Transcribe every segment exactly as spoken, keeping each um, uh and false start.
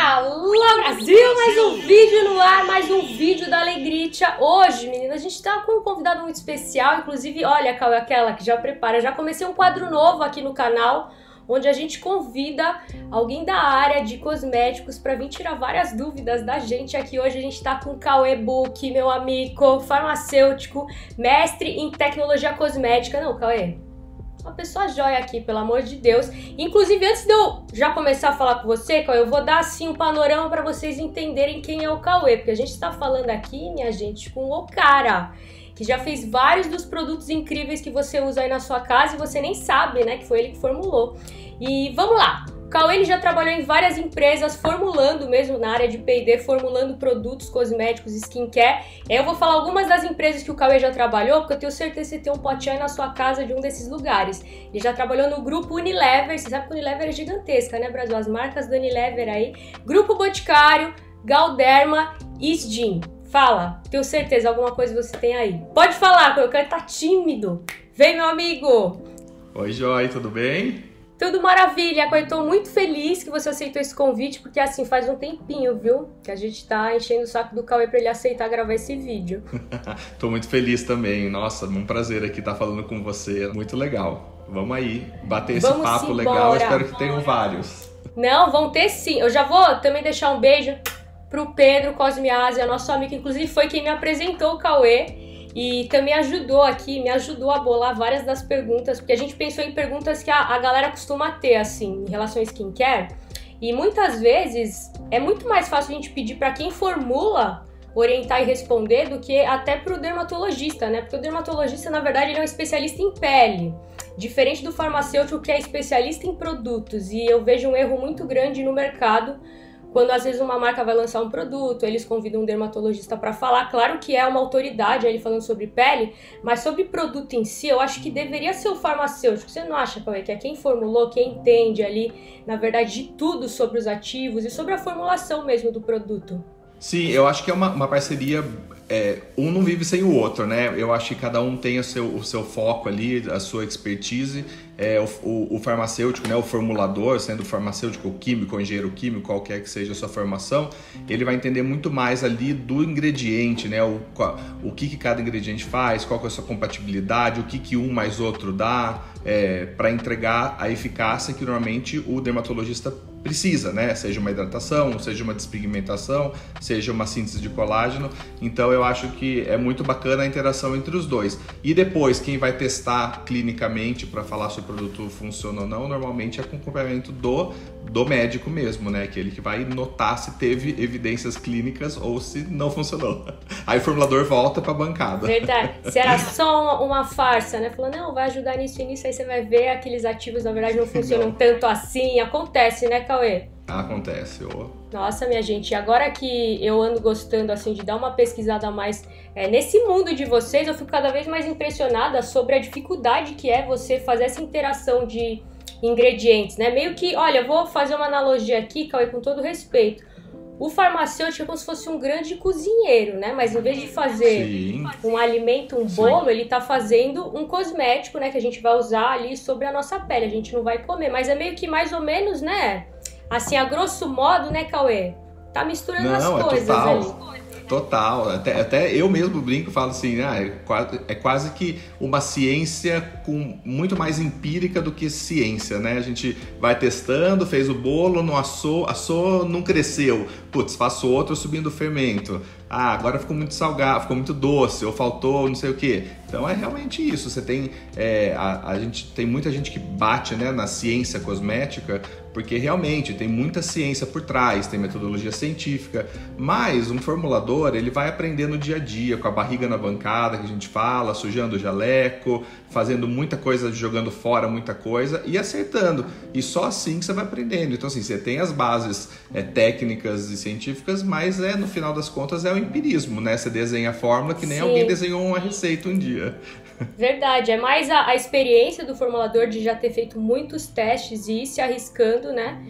Alô Brasil, mais um vídeo no ar, mais um vídeo da Alegrite. Hoje, meninas, a gente tá com um convidado muito especial. Inclusive, olha, aquela que já prepara, já comecei um quadro novo aqui no canal, onde a gente convida alguém da área de cosméticos para vir tirar várias dúvidas da gente. Aqui hoje a gente tá com o Cauê Buck, meu amigo, farmacêutico, mestre em tecnologia cosmética. Não, Cauê, uma pessoa joia aqui, pelo amor de Deus. Inclusive, antes de eu já começar a falar com você, Cauê, eu vou dar assim um panorama para vocês entenderem quem é o Cauê, porque a gente está falando aqui, minha gente, com o cara que já fez vários dos produtos incríveis que você usa aí na sua casa e você nem sabe, né, que foi ele que formulou. E vamos lá. O Cauê, ele já trabalhou em várias empresas formulando mesmo na área de P e D, formulando produtos cosméticos, skincare. Eu vou falar algumas das empresas que o Cauê já trabalhou, porque eu tenho certeza que você tem um potinho aí na sua casa de um desses lugares. Ele já trabalhou no Grupo Unilever, você sabe que o Unilever é gigantesca, né, Brasil? As marcas do Unilever aí. Grupo Boticário, Galderma e Sdim. Fala, tenho certeza, alguma coisa você tem aí. Pode falar, Cauê, o Cauê tá tímido. Vem, meu amigo! Oi, Joy, tudo bem? Tudo maravilha, Cauê, tô muito feliz que você aceitou esse convite, porque assim, faz um tempinho, viu? Que a gente tá enchendo o saco do Cauê pra ele aceitar gravar esse vídeo. Tô muito feliz também, nossa, um prazer aqui estar falando com você, muito legal. Vamos aí, bater esse Vamos papo embora. legal, espero que tenham vários. Não, vão ter sim. Eu já vou também deixar um beijo pro Pedro Cosmiásia, nosso amigo, inclusive foi quem me apresentou o Cauê. E também ajudou aqui, me ajudou a bolar várias das perguntas, porque a gente pensou em perguntas que a, a galera costuma ter, assim, em relação a skincare. E muitas vezes é muito mais fácil a gente pedir para quem formula orientar e responder do que até pro dermatologista, né? Porque o dermatologista, na verdade, ele é um especialista em pele. Diferente do farmacêutico, que é especialista em produtos. E eu vejo um erro muito grande no mercado, quando às vezes uma marca vai lançar um produto, eles convidam um dermatologista para falar. Claro que é uma autoridade ele falando sobre pele, mas sobre produto em si, eu acho que deveria ser o farmacêutico. Você não acha, Cauê, que é quem formulou, quem entende ali, na verdade, de tudo sobre os ativos e sobre a formulação mesmo do produto? Sim, eu acho que é uma, uma parceria, é, um não vive sem o outro, né? Eu acho que cada um tem o seu, o seu foco ali, a sua expertise. É, o, o, o farmacêutico, né, o formulador, sendo farmacêutico ou químico ou engenheiro químico, qualquer que seja a sua formação, ele vai entender muito mais ali do ingrediente, né? O, o que, que cada ingrediente faz, qual que é a sua compatibilidade, o que, que um mais outro dá, é, para entregar a eficácia que normalmente o dermatologista precisa, né? Seja uma hidratação, seja uma despigmentação, seja uma síntese de colágeno. Então eu acho que é muito bacana a interação entre os dois. E depois, quem vai testar clinicamente para falar se o produto funciona ou não, normalmente é com acompanhamento do, do médico mesmo, né? Aquele que vai notar se teve evidências clínicas ou se não funcionou. Aí o formulador volta para a bancada. Verdade. Se era só uma, uma farsa, né? Falando, não, vai ajudar nisso e nisso, aí você vai ver aqueles ativos, na verdade, não funcionam não. tanto assim. Acontece, né, Cauê? Acontece. Oh. Nossa, minha gente, agora que eu ando gostando, assim, de dar uma pesquisada a mais é, nesse mundo de vocês, eu fico cada vez mais impressionada sobre a dificuldade que é você fazer essa interação de ingredientes, né? Meio que, olha, eu vou fazer uma analogia aqui, Cauê, com todo respeito. O farmacêutico é como se fosse um grande cozinheiro, né? Mas em vez de fazer Sim. um alimento, um bolo, Sim. ele tá fazendo um cosmético, né? Que a gente vai usar ali sobre a nossa pele. A gente não vai comer, mas é meio que mais ou menos, né? Assim, a grosso modo, né, Cauê? Tá misturando não, as coisas é total. ali. Total, até, até eu mesmo brinco e falo assim, ah, é, quase, é quase que uma ciência com muito mais empírica do que ciência, né? A gente vai testando, fez o bolo, não assou, assou, não cresceu. Putz, faço outro subindo o fermento. Ah, agora ficou muito salgado, ficou muito doce, ou faltou não sei o quê. Então é realmente isso. Você tem, é, a, a gente, tem muita gente que bate, né, na ciência cosmética, porque realmente tem muita ciência por trás, tem metodologia científica, mas um formulador, ele vai aprender no dia a dia, com a barriga na bancada, que a gente fala, sujando o jaleco, fazendo muita coisa, jogando fora muita coisa e acertando. E só assim que você vai aprendendo. Então assim, você tem as bases é, técnicas e científicas, mas é, no final das contas é o empirismo, né? Você desenha a fórmula que nem Sim. alguém desenhou uma receita um dia. Verdade, é mais a, a experiência do formulador de já ter feito muitos testes e ir se arriscando, né?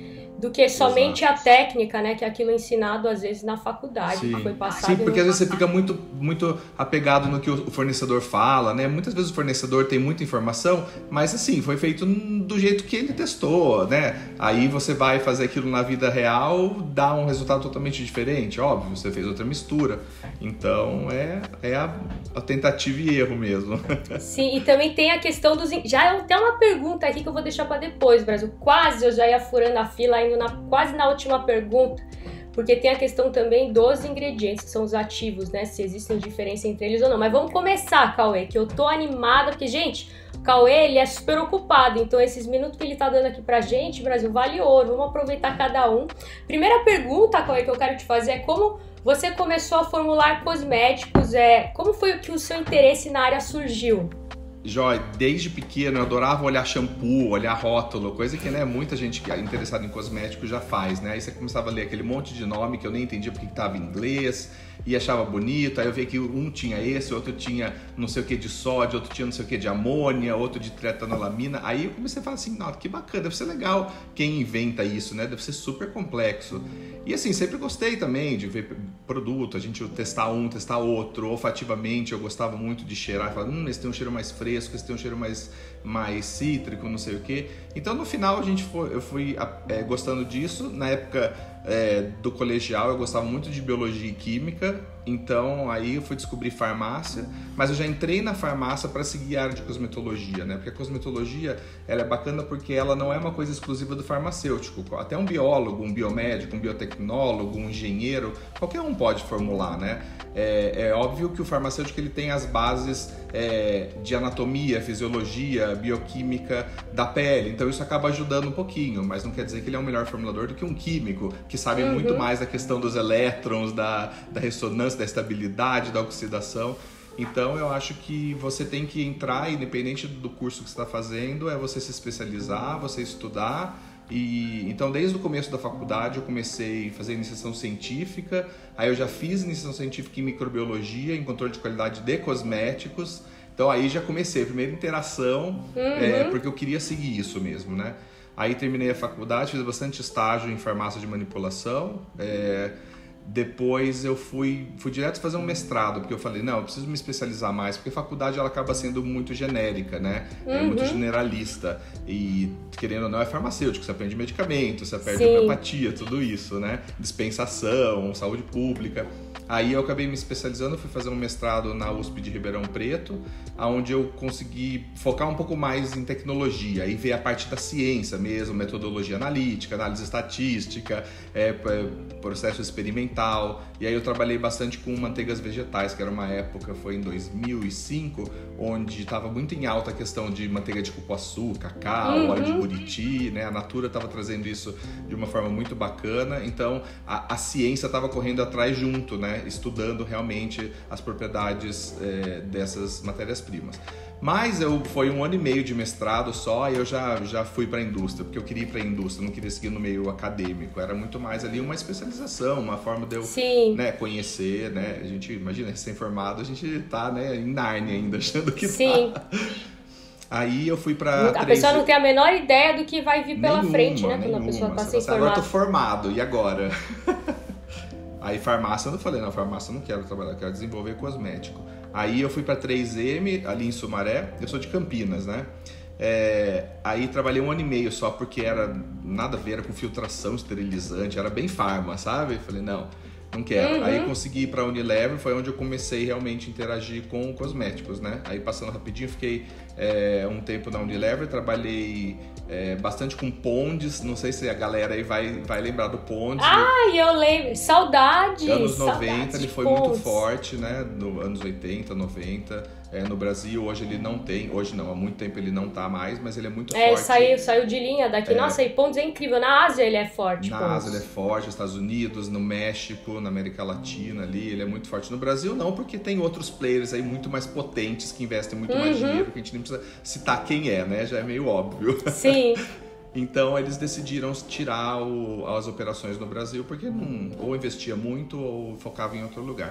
do que somente Exato. a técnica, né? Que é aquilo ensinado às vezes na faculdade, Sim. que foi passado. Sim, porque às vezes passado. você fica muito, muito apegado no que o fornecedor fala, né? Muitas vezes o fornecedor tem muita informação, mas assim, foi feito do jeito que ele testou, né? Aí você vai fazer aquilo na vida real, dá um resultado totalmente diferente, óbvio, você fez outra mistura. Então é, é a, a tentativa e erro mesmo. Sim, e também tem a questão dos... Já tem uma pergunta aqui que eu vou deixar para depois, Brasil. Quase eu já ia furando a fila, indo na, quase na última pergunta, porque tem a questão também dos ingredientes, que são os ativos, né? Se existem diferença entre eles ou não. Mas vamos começar, Cauê, que eu tô animada, porque, gente, o Cauê, ele é super ocupado, então esses minutos que ele tá dando aqui pra gente, Brasil, vale ouro, vamos aproveitar cada um. Primeira pergunta, Cauê, que eu quero te fazer é como você começou a formular cosméticos, é, como foi que o seu interesse na área surgiu? Joy, desde pequeno eu adorava olhar shampoo, olhar rótulo, coisa que, né, muita gente interessada em cosmético já faz, né? Aí você começava a ler aquele monte de nome que eu nem entendia porque que tava em inglês e achava bonito, aí eu vi que um tinha esse, outro tinha não sei o que de sódio, outro tinha não sei o que de amônia, outro de tretanolamina, aí eu comecei a falar assim, não, que bacana, deve ser legal quem inventa isso, né? Deve ser super complexo. E assim, sempre gostei também de ver produto, a gente testar um, testar outro, olfativamente eu gostava muito de cheirar, falar, hum, esse tem um cheiro mais fresco, esse tem um cheiro mais, mais cítrico, não sei o que. Então no final a gente foi, eu fui é, gostando disso, na época é, do colegial eu gostava muito de biologia e química, então aí eu fui descobrir farmácia, mas eu já entrei na farmácia para seguir a área de cosmetologia, né? Porque a cosmetologia ela é bacana porque ela não é uma coisa exclusiva do farmacêutico, até um biólogo, um biomédico, um biotecnólogo, um engenheiro, qualquer um pode formular, né? É, é óbvio que o farmacêutico ele tem as bases é, de anatomia, fisiologia, bioquímica da pele, então isso acaba ajudando um pouquinho, mas não quer dizer que ele é um melhor formulador do que um químico, que sabe uhum. muito mais da questão dos elétrons, da, da ressonância, da estabilidade, da oxidação. Então eu acho que você tem que entrar, independente do curso que você está fazendo, é você se especializar, você estudar. E então desde o começo da faculdade eu comecei a fazer iniciação científica, aí eu já fiz iniciação científica em microbiologia, em controle de qualidade de cosméticos. Então aí já comecei a primeira interação, uhum. é, porque eu queria seguir isso mesmo, né? Aí terminei a faculdade, fiz bastante estágio em farmácia de manipulação. É, depois eu fui, fui direto fazer um mestrado, porque eu falei, não, eu preciso me especializar mais, porque a faculdade ela acaba sendo muito genérica, né? Uhum. É muito generalista. E, querendo ou não, é farmacêutico, você aprende medicamentos, você aprende Sim. homeopatia, tudo isso, né? Dispensação, saúde pública. Aí eu acabei me especializando, fui fazer um mestrado na U S P de Ribeirão Preto, onde eu consegui focar um pouco mais em tecnologia e ver a parte da ciência mesmo, metodologia analítica, análise estatística, é, processo experimental. E aí eu trabalhei bastante com manteigas vegetais, que era uma época, foi em dois mil e cinco, onde estava muito em alta a questão de manteiga de cupuaçu, cacau, uhum. óleo de buriti, né? A Natura estava trazendo isso de uma forma muito bacana, então a, a ciência estava correndo atrás junto, né? Estudando realmente as propriedades é, dessas matérias-primas. Mas eu foi um ano e meio de mestrado só e eu já, já fui para a indústria, porque eu queria ir para a indústria, não queria seguir no meio acadêmico. Era muito mais ali uma especialização, uma forma de eu né, conhecer, né? A gente, imagina, recém-formado, a gente tá né, em Nárnia ainda, achando que Sim. tá. Aí eu fui pra... A três... pessoa não tem a menor ideia do que vai vir pela nenhuma, frente, né? Nenhuma. Quando a pessoa tá sem formada. Agora eu tô formado, e agora? Aí farmácia, eu não falei, não, farmácia eu não quero trabalhar, eu quero desenvolver cosmético. Aí eu fui pra três M, ali em Sumaré, eu sou de Campinas, né? É, aí trabalhei um ano e meio só, porque era nada a ver, era com filtração, esterilizante, era bem farma, sabe? Falei, não, não quero. Uhum. Aí consegui ir pra Unilever, foi onde eu comecei realmente a interagir com cosméticos, né? Aí passando rapidinho, fiquei é, um tempo na Unilever, trabalhei é, bastante com Ponds, não sei se a galera aí vai, vai lembrar do Ponds. Ah, do... eu lembro, saudades! Anos noventa, saudades ele foi Ponds. Muito forte, né? No anos oitenta, noventa. É, no Brasil, hoje ele não tem, hoje não, há muito tempo ele não tá mais, mas ele é muito é, forte. É, saiu, saiu de linha daqui. É. Nossa, e Ponds é incrível. Na Ásia ele é forte. Na Ponds. Ásia ele é forte, nos Estados Unidos, no México, na América Latina ali, ele é muito forte. No Brasil não, porque tem outros players aí muito mais potentes que investem muito uhum. mais dinheiro, que a gente nem precisa citar quem é, né? Já é meio óbvio. Sim. Então eles decidiram tirar o, as operações no Brasil, porque não, ou investia muito ou focava em outro lugar.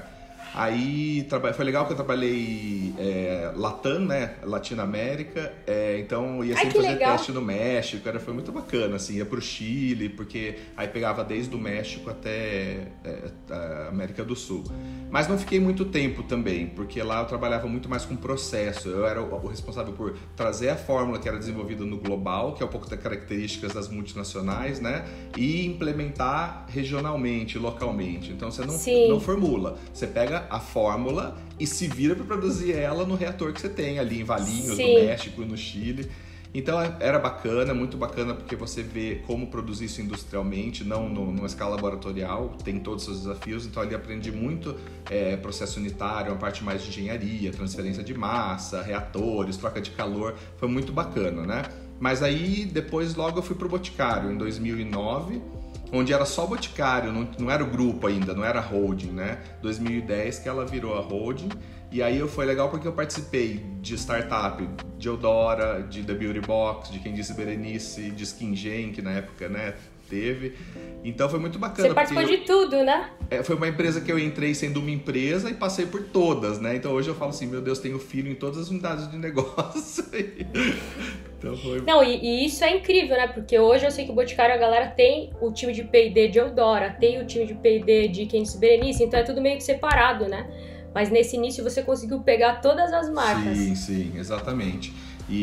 Aí foi legal que eu trabalhei é, Latam, né? Latinoamérica. É, então ia sempre fazer legal. teste no México. Era, foi muito bacana, assim. Ia pro Chile, porque aí pegava desde o México até é, a América do Sul. Mas não fiquei muito tempo também, porque lá eu trabalhava muito mais com processo. Eu era o, o responsável por trazer a fórmula que era desenvolvida no global, que é um pouco das características das multinacionais, né? E implementar regionalmente, localmente. Então você não, não formula. Você pega a fórmula e se vira para produzir ela no reator que você tem ali em Valinhos, Sim. no México e no Chile. Então era bacana, muito bacana, porque você vê como produzir isso industrialmente, não no, numa escala laboratorial, tem todos os seus desafios. Então ali aprendi muito é, processo unitário, uma parte mais de engenharia, transferência de massa, reatores, troca de calor, foi muito bacana, né? Mas aí depois logo eu fui pro Boticário em dois mil e nove, onde era só Boticário, não, não era o grupo ainda, não era a holding, né? dois mil e dez que ela virou a holding, e aí foi legal porque eu participei de startup, de Eudora, de The Beauty Box, de Quem Disse Berenice, de Skingen, que na época, né, teve. Então foi muito bacana. Você participou de eu, tudo, né? É, foi uma empresa que eu entrei sendo uma empresa e passei por todas, né? Então hoje eu falo assim, meu Deus, tenho filho em todas as unidades de negócio. Então foi... Não, e, e isso é incrível, né? Porque hoje eu sei que o Boticário, a galera tem o time de P e D de Eudora, tem o time de P e D de Quem Disse Berenice, então é tudo meio que separado, né? Mas nesse início você conseguiu pegar todas as marcas. Sim, sim, exatamente.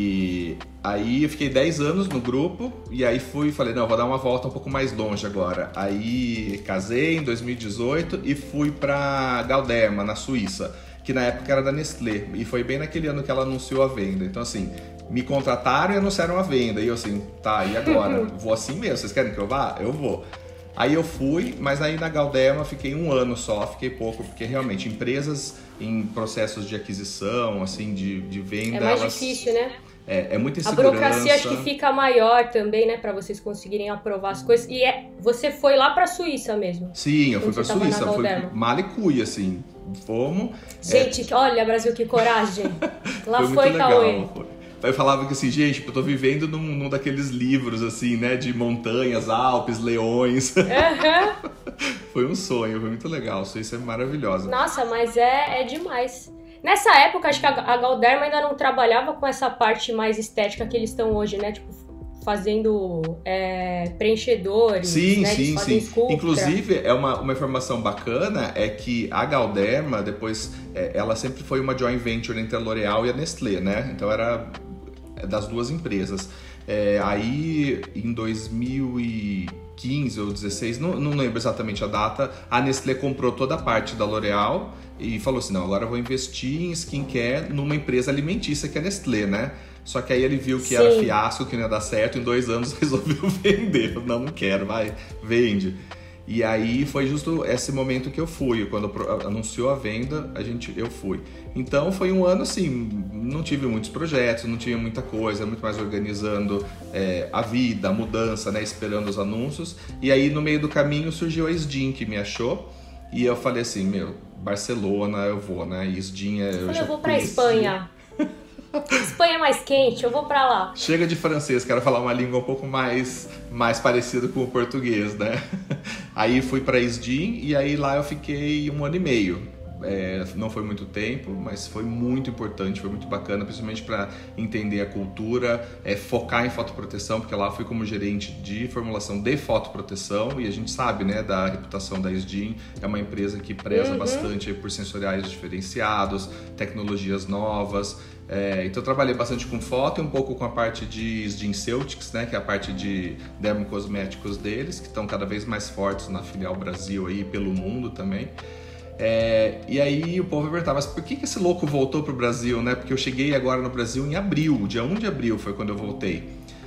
E aí eu fiquei dez anos no grupo e aí fui e falei, não, vou dar uma volta um pouco mais longe agora. Aí casei em dois mil e dezoito e fui pra Galderma, na Suíça, que na época era da Nestlé. E foi bem naquele ano que ela anunciou a venda. Então assim, me contrataram e anunciaram a venda. E eu assim, tá, e agora? Vou assim mesmo, vocês querem que eu vá? Eu vou. Aí eu fui, mas aí na Galderma fiquei um ano só, fiquei pouco, porque realmente empresas em processos de aquisição, assim, de, de venda... É mais elas, difícil, né? É, é muita insegurança. A burocracia acho que fica maior também, né? Pra vocês conseguirem aprovar as coisas. E é, você foi lá pra Suíça mesmo? Sim, eu fui pra Suíça, fui mala e cuia, assim, fomos... Gente, é... olha Brasil, que coragem! Lá foi, foi Cauê. Foi. Eu falava que assim, gente, eu tô vivendo num, num daqueles livros, assim, né, de montanhas, Alpes, leões. Uhum. Foi um sonho, foi muito legal, Suíça é maravilhosa. Nossa, mas é, é demais. Nessa época, acho que a, a Galderma ainda não trabalhava com essa parte mais estética que eles estão hoje, né, tipo, fazendo é, preenchedores, sim, né, sim, sim. Sculptra. Inclusive, é uma, uma informação bacana, é que a Galderma, depois, é, ela sempre foi uma joint venture entre a L'Oréal e a Nestlé, né, então era... das duas empresas. É, aí, em dois mil e quinze ou dezesseis, não, não lembro exatamente a data, a Nestlé comprou toda a parte da L'Oréal e falou assim, não, agora eu vou investir em skincare numa empresa alimentícia que é a Nestlé, né? Só que aí ele viu que Sim. era fiasco, que não ia dar certo, em dois anos resolveu vender. Falei, não, não quero, vai, vende. E aí foi justo esse momento que eu fui, quando anunciou a venda, a gente, eu fui. Então foi um ano assim, não tive muitos projetos, não tinha muita coisa, muito mais organizando é, a vida, a mudança, né, esperando os anúncios. E aí no meio do caminho surgiu a Sdin, que me achou, e eu falei assim, meu, Barcelona eu vou, né, e Sdin é... Eu, eu já eu vou pra conheci. Espanha. Espanha é mais quente, eu vou pra lá. Chega de francês, quero falar uma língua um pouco mais, mais parecida com o português, né? Aí fui pra Sdin e aí lá eu fiquei um ano e meio. É, não foi muito tempo, mas foi muito importante, foi muito bacana, principalmente para entender a cultura, é, focar em fotoproteção, porque lá eu fui como gerente de formulação de fotoproteção e a gente sabe, né, da reputação da Sdin, é uma empresa que preza uhum. bastante por sensoriais diferenciados, tecnologias novas. É, então eu trabalhei bastante com foto e um pouco com a parte de SkinCeuticals, né, que é a parte de dermocosméticos deles, que estão cada vez mais fortes na filial Brasil e pelo mundo também. É, e aí o povo perguntava, mas por que, que esse louco voltou pro Brasil, né? Porque eu cheguei agora no Brasil em abril, dia um de abril foi quando eu voltei.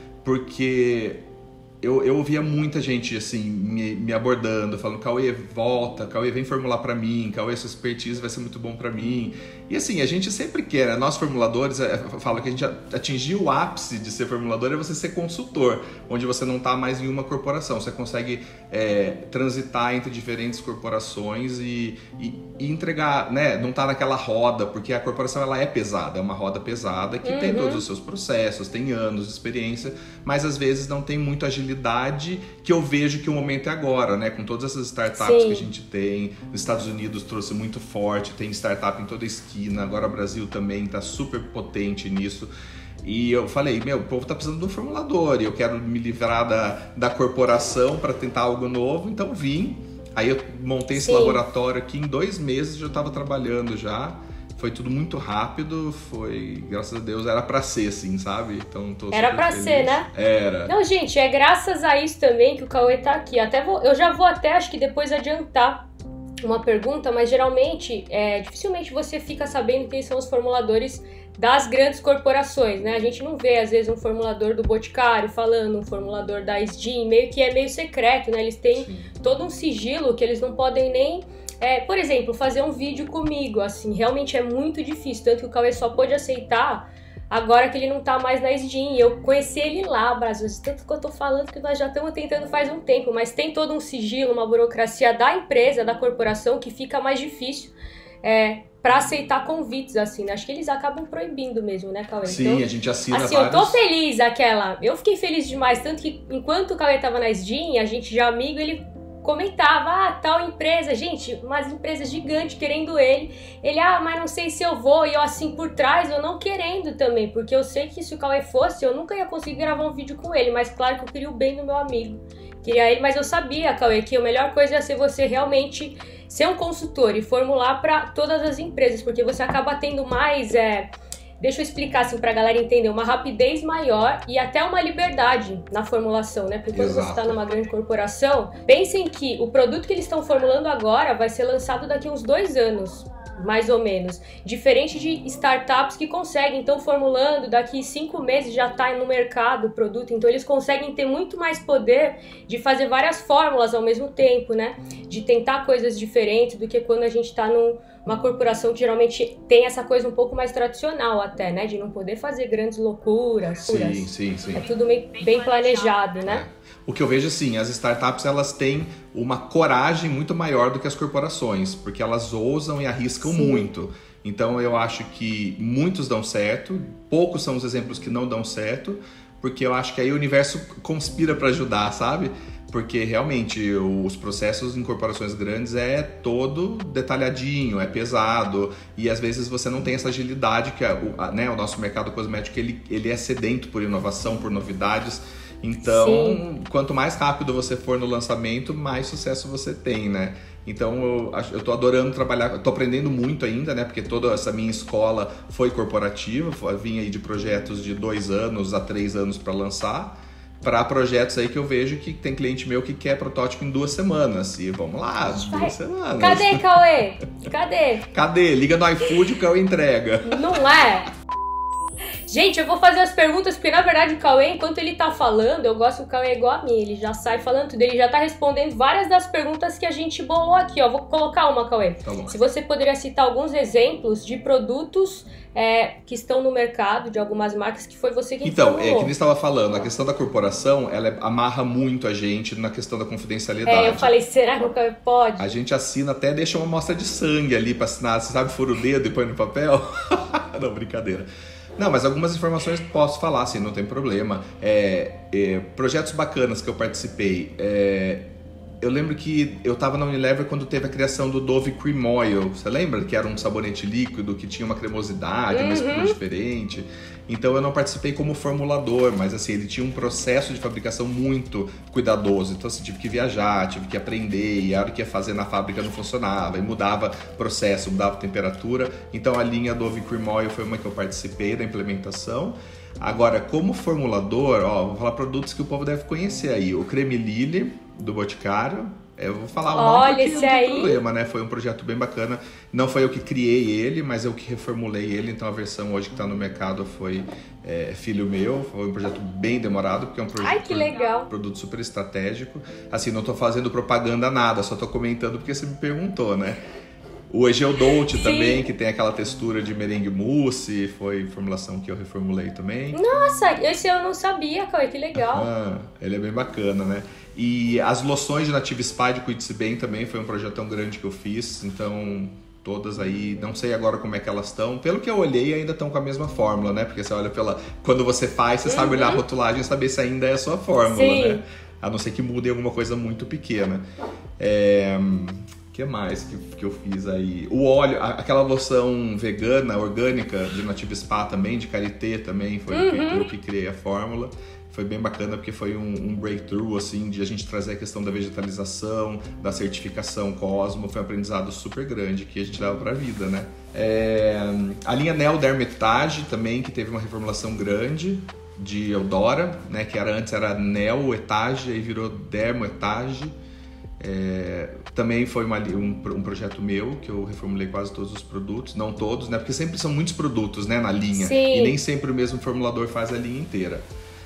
Porque eu, eu ouvia muita gente assim, me, me abordando, falando, Cauê, volta, Cauê, vem formular pra mim, Cauê, sua expertise vai ser muito bom pra mim. E assim, a gente sempre quer, né? Nós formuladores, é, fala que a gente atingiu o ápice de ser formulador é você ser consultor, onde você não está mais em uma corporação, você consegue é, transitar entre diferentes corporações e, e, e entregar, né? Não tá naquela roda, porque a corporação ela é pesada, é uma roda pesada que uhum. tem todos os seus processos, tem anos de experiência, mas às vezes não tem muita agilidade agilidade que eu vejo que o momento é agora, né? Com todas essas startups Sim. que a gente tem, nos Estados Unidos trouxe muito forte, tem startup em toda esquina, agora o Brasil também está super potente nisso. E eu falei, meu, o povo tá precisando de um formulador e eu quero me livrar da, da corporação para tentar algo novo, então vim. Aí eu montei esse Sim. laboratório aqui, em dois meses já estava trabalhando já. Foi tudo muito rápido, foi, graças a Deus, era pra ser, assim, sabe? Então, tô Era pra feliz. ser, né? Era. Não, gente, é graças a isso também que o Cauê tá aqui. Até vou, eu já vou até, acho que depois adiantar uma pergunta, mas geralmente, é, dificilmente você fica sabendo quem são os formuladores das grandes corporações, né? A gente não vê, às vezes, um formulador do Boticário falando, um formulador da S D I, meio que é meio secreto, né? Eles têm Sim. todo um sigilo que eles não podem nem... É, por exemplo, fazer um vídeo comigo, assim, realmente é muito difícil, tanto que o Cauê só pôde aceitar agora que ele não tá mais na S D I. Eu conheci ele lá, Brasil, tanto que eu tô falando que nós já estamos tentando faz um tempo, mas tem todo um sigilo, uma burocracia da empresa, da corporação, que fica mais difícil é, para aceitar convites, assim, né? Acho que eles acabam proibindo mesmo, né, Cauê? Sim, então, a gente assina assim, vários... eu tô feliz, aquela... Eu fiquei feliz demais, tanto que enquanto o Cauê tava na S D I, a gente já amigo, ele... comentava, ah, tal empresa, gente, umas empresas gigantes querendo ele, ele, ah, mas não sei se eu vou, e eu assim por trás, eu não querendo também, porque eu sei que se o Cauê fosse, eu nunca ia conseguir gravar um vídeo com ele, mas claro que eu queria o bem do meu amigo, queria ele, mas eu sabia, Cauê, que a melhor coisa ia ser você realmente ser um consultor e formular para todas as empresas, porque você acaba tendo mais, é, deixa eu explicar assim pra galera entender, uma rapidez maior e até uma liberdade na formulação, né? Porque quando Exato. Você tá numa grande corporação, pensem que o produto que eles estão formulando agora vai ser lançado daqui a uns dois anos, mais ou menos. Diferente de startups que conseguem, então formulando, daqui cinco meses já tá no mercado o produto, então eles conseguem ter muito mais poder de fazer várias fórmulas ao mesmo tempo, né? De tentar coisas diferentes do que quando a gente tá num uma corporação que geralmente tem essa coisa um pouco mais tradicional até, né? De não poder fazer grandes loucuras. Sim, sim, sim. É tudo meio bem planejado, né? É. O que eu vejo, assim, as startups, elas têm uma coragem muito maior do que as corporações, porque elas ousam e arriscam sim. muito. Então, eu acho que muitos dão certo, poucos são os exemplos que não dão certo, porque eu acho que aí o universo conspira para ajudar, sabe? Porque realmente os processos em corporações grandes é todo detalhadinho, é pesado e às vezes você não tem essa agilidade que a, a, né, o nosso mercado cosmético ele, ele é sedento por inovação, por novidades. Então, Sim. quanto mais rápido você for no lançamento, mais sucesso você tem, né? Então, eu, eu tô adorando trabalhar, tô aprendendo muito ainda, né? Porque toda essa minha escola foi corporativa, foi, vinha aí de projetos de dois anos a três anos para lançar. Para projetos aí que eu vejo que tem cliente meu que quer protótipo em duas semanas. E vamos lá, duas Vai. semanas. Cadê, Cauê? Cadê? Cadê? Liga no iFood, o Cauê entrega. Não é? Gente, eu vou fazer as perguntas, porque na verdade o Cauê, enquanto ele tá falando, eu gosto que o Cauê é igual a mim, ele já sai falando tudo, ele já tá respondendo várias das perguntas que a gente bolou aqui, ó. Vou colocar uma, Cauê. Tá bom. Se você poderia citar alguns exemplos de produtos é, que estão no mercado, de algumas marcas, que foi você que Então, formulou. é que nem estava falando, a questão da corporação, ela amarra muito a gente na questão da confidencialidade. É, eu falei, será que o Cauê pode? A gente assina até, deixa uma amostra de sangue ali pra assinar, você sabe, fura o dedo e põe no papel? Não, brincadeira. Não, mas algumas informações posso falar, assim, não tem problema. É, é, projetos bacanas que eu participei. É, eu lembro que eu estava na Unilever quando teve a criação do Dove Cream Oil. Você lembra? Que era um sabonete líquido, que tinha uma cremosidade, uhum. uma espuma diferente. Então eu não participei como formulador, mas assim, ele tinha um processo de fabricação muito cuidadoso. Então assim, tive que viajar, tive que aprender, e a hora que ia fazer na fábrica não funcionava, e mudava processo, mudava temperatura. Então a linha Dove Cream Oil foi uma que eu participei da implementação. Agora, como formulador, ó, vou falar produtos que o povo deve conhecer aí. O Creme Lily, do Boticário. Eu vou falar o nome Olha, porque esse não tem aí... problema, né? Foi um projeto bem bacana. Não foi eu que criei ele, mas eu que reformulei ele. Então a versão hoje que está no mercado foi é, filho meu. Foi um projeto bem demorado, porque é um projeto, Ai, que legal. produto super estratégico. Assim, não estou fazendo propaganda nada, só estou comentando porque você me perguntou, né? O Egeo Dolce também, que tem aquela textura de merengue mousse, foi formulação que eu reformulei também. Nossa, esse eu não sabia, Cauê, que legal. Ah, ele é bem bacana, né? E as loções de Native Spa de Cuide-se Bem também foi um projeto tão grande que eu fiz, então todas aí, não sei agora como é que elas estão. Pelo que eu olhei, ainda estão com a mesma fórmula, né? Porque você olha pela... Quando você faz, você uhum. sabe olhar a rotulagem e saber se ainda é a sua fórmula, Sim. né? a não ser que mudem alguma coisa muito pequena. É... O que mais que, que eu fiz aí? O óleo, aquela loção vegana, orgânica, de Nativa Spa também, de Karité também, foi uhum. eu que criei a fórmula. Foi bem bacana porque foi um, um breakthrough, assim, de a gente trazer a questão da vegetalização, da certificação Cosmo. Foi um aprendizado super grande que a gente leva pra vida, né? É, a linha Neo Dermetage também, que teve uma reformulação grande, de Eudora, né? Que era, antes era Neo Etage, aí virou Dermo Etage. É, também foi uma, um, um projeto meu, que eu reformulei quase todos os produtos, não todos, né? Porque sempre são muitos produtos, né, na linha. Sim. E nem sempre o mesmo formulador faz a linha inteira.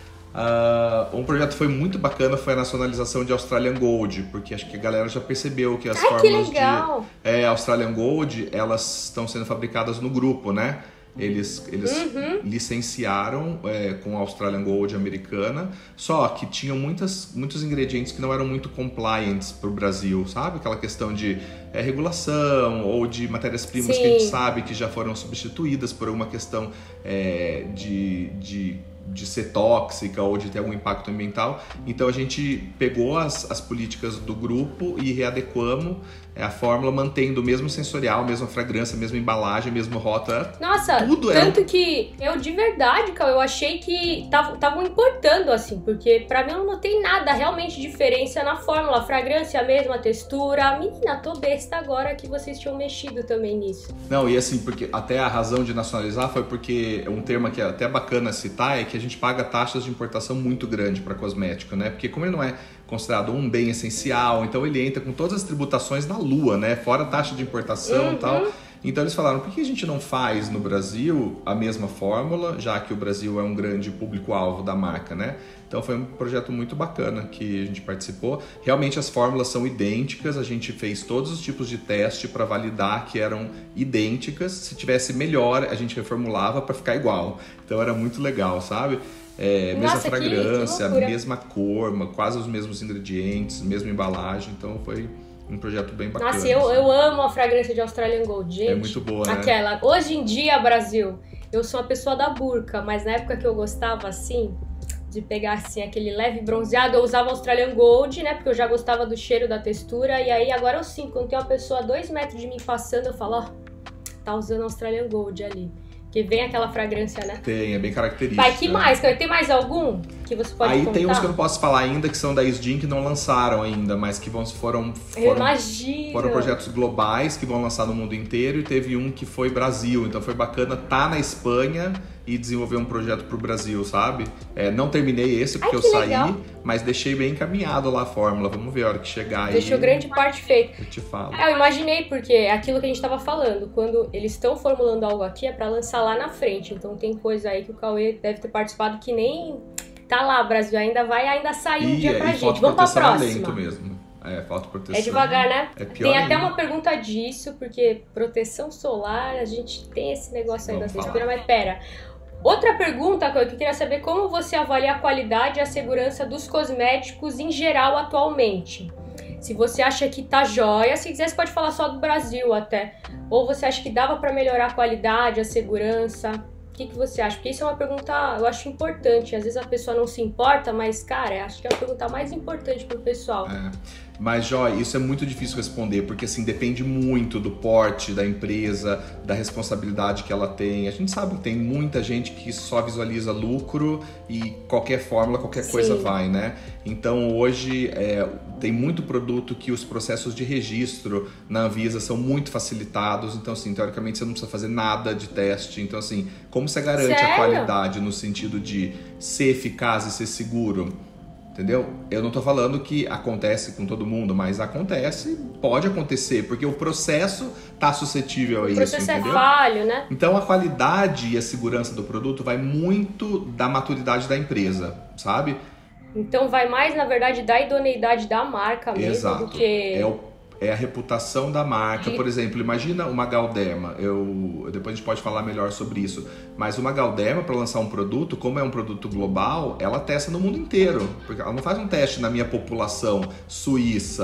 Uh, um projeto que foi muito bacana foi a nacionalização de Australian Gold, porque acho que a galera já percebeu que as Ai, fórmulas que legal. de é, Australian Gold, elas estão sendo fabricadas no grupo, né? Eles, eles uhum. licenciaram é, com a Australian Gold americana, só que tinham muitas, muitos ingredientes que não eram muito compliants para o Brasil, sabe? Aquela questão de é, regulação ou de matérias-primas que a gente sabe que já foram substituídas por uma questão é, de... de de ser tóxica ou de ter algum impacto ambiental. Então a gente pegou as, as políticas do grupo e readequamos a fórmula, mantendo o mesmo sensorial, a mesma fragrância, a mesma embalagem, a mesma rota. Nossa, tudo tanto era... que eu de verdade, cara, eu achei que estavam importando assim, porque pra mim eu não notei nada realmente diferença na fórmula, a fragrância, a mesma textura. Menina, tô besta agora que vocês tinham mexido também nisso. Não, e assim, porque até a razão de nacionalizar foi porque um termo que é até bacana citar é que a gente paga taxas de importação muito grande para cosmético, né? Porque como ele não é considerado um bem essencial, então ele entra com todas as tributações na lua, né? Fora a taxa de importação e uhum. tal. Então eles falaram, por que a gente não faz no Brasil a mesma fórmula, já que o Brasil é um grande público-alvo da marca, né? Então foi um projeto muito bacana que a gente participou. Realmente as fórmulas são idênticas, a gente fez todos os tipos de teste para validar que eram idênticas. Se tivesse melhor, a gente reformulava para ficar igual. Então era muito legal, sabe? É, Nossa, mesma fragrância, que, que mesma cor, quase os mesmos ingredientes, mesma embalagem. Então foi um projeto bem bacana. Nossa, eu, assim. eu amo a fragrância de Australian Gold, gente. É muito boa, né? Aquela. Hoje em dia, Brasil, eu sou uma pessoa da burca, mas na época que eu gostava, assim, de pegar, assim, aquele leve bronzeado, eu usava Australian Gold, né? Porque eu já gostava do cheiro, da textura. E aí, agora eu sinto, quando tem uma pessoa a dois metros de mim passando, eu falo, ó, tá usando Australian Gold ali. Que vem aquela fragrância, né? Tem, é bem característica. Vai, que mais? Tem mais algum que você pode Aí contar? tem uns que eu não posso falar ainda, que são da Isdin, que não lançaram ainda, mas que vão, foram, foram, eu imagino. foram projetos globais que vão lançar no mundo inteiro, e teve um que foi Brasil, então foi bacana tá na Espanha e desenvolver um projeto pro Brasil, sabe? É, não terminei esse porque Ai, eu saí, legal. Mas deixei bem encaminhado lá a fórmula, vamos ver a hora que chegar aí. Deixou grande parte feita. Eu te falo. É, eu imaginei, porque é aquilo que a gente tava falando, quando eles estão formulando algo aqui é pra lançar lá na frente, então tem coisa aí que o Cauê deve ter participado que nem tá lá, Brasil, ainda vai ainda sair um e, dia pra e gente. Vamos pra próxima. É lento mesmo. É, falta proteção. É devagar, né? É pior tem até ainda. uma pergunta disso, porque proteção solar, a gente tem esse negócio aí Vamos da falar. textura, mas pera. Outra pergunta que eu queria saber, como você avalia a qualidade e a segurança dos cosméticos em geral atualmente? Se você acha que tá jóia, se quiser você pode falar só do Brasil até. Ou você acha que dava pra melhorar a qualidade, a segurança? O que, que você acha? Porque isso é uma pergunta, eu acho importante. Às vezes a pessoa não se importa, mas, cara, acho que é a pergunta mais importante pro pessoal. É. Mas, Jó, isso é muito difícil responder, porque assim, depende muito do porte da empresa, da responsabilidade que ela tem. A gente sabe que tem muita gente que só visualiza lucro e qualquer fórmula, qualquer Sim. coisa vai, né? Então, hoje, é, tem muito produto que os processos de registro na Anvisa são muito facilitados. Então, assim, teoricamente, você não precisa fazer nada de teste. Então, assim, como você garante Sério? a qualidade no sentido de ser eficaz e ser seguro? Entendeu? Eu não tô falando que acontece com todo mundo, mas acontece, pode acontecer, porque o processo tá suscetível a isso, entendeu? O processo é falho, né? Então a qualidade e a segurança do produto vai muito da maturidade da empresa, sabe? Então vai mais, na verdade, da idoneidade da marca mesmo. Exato. Do que... É o É a reputação da marca. Por exemplo, imagina uma Galderma. Eu, depois a gente pode falar melhor sobre isso. Mas uma Galderma, para lançar um produto, como é um produto global, ela testa no mundo inteiro. Porque ela não faz um teste na minha população suíça,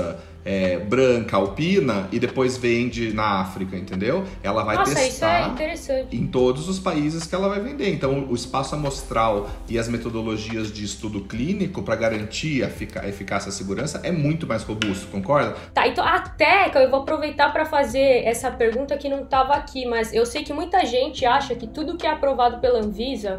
é, branca, alpina, e depois vende na África, entendeu? Ela vai Nossa, testar isso é interessante. em todos os países que ela vai vender. Então, o espaço amostral e as metodologias de estudo clínico para garantir a eficácia e a segurança é muito mais robusto, concorda? Tá, então até que eu vou aproveitar para fazer essa pergunta que não estava aqui, mas eu sei que muita gente acha que tudo que é aprovado pela Anvisa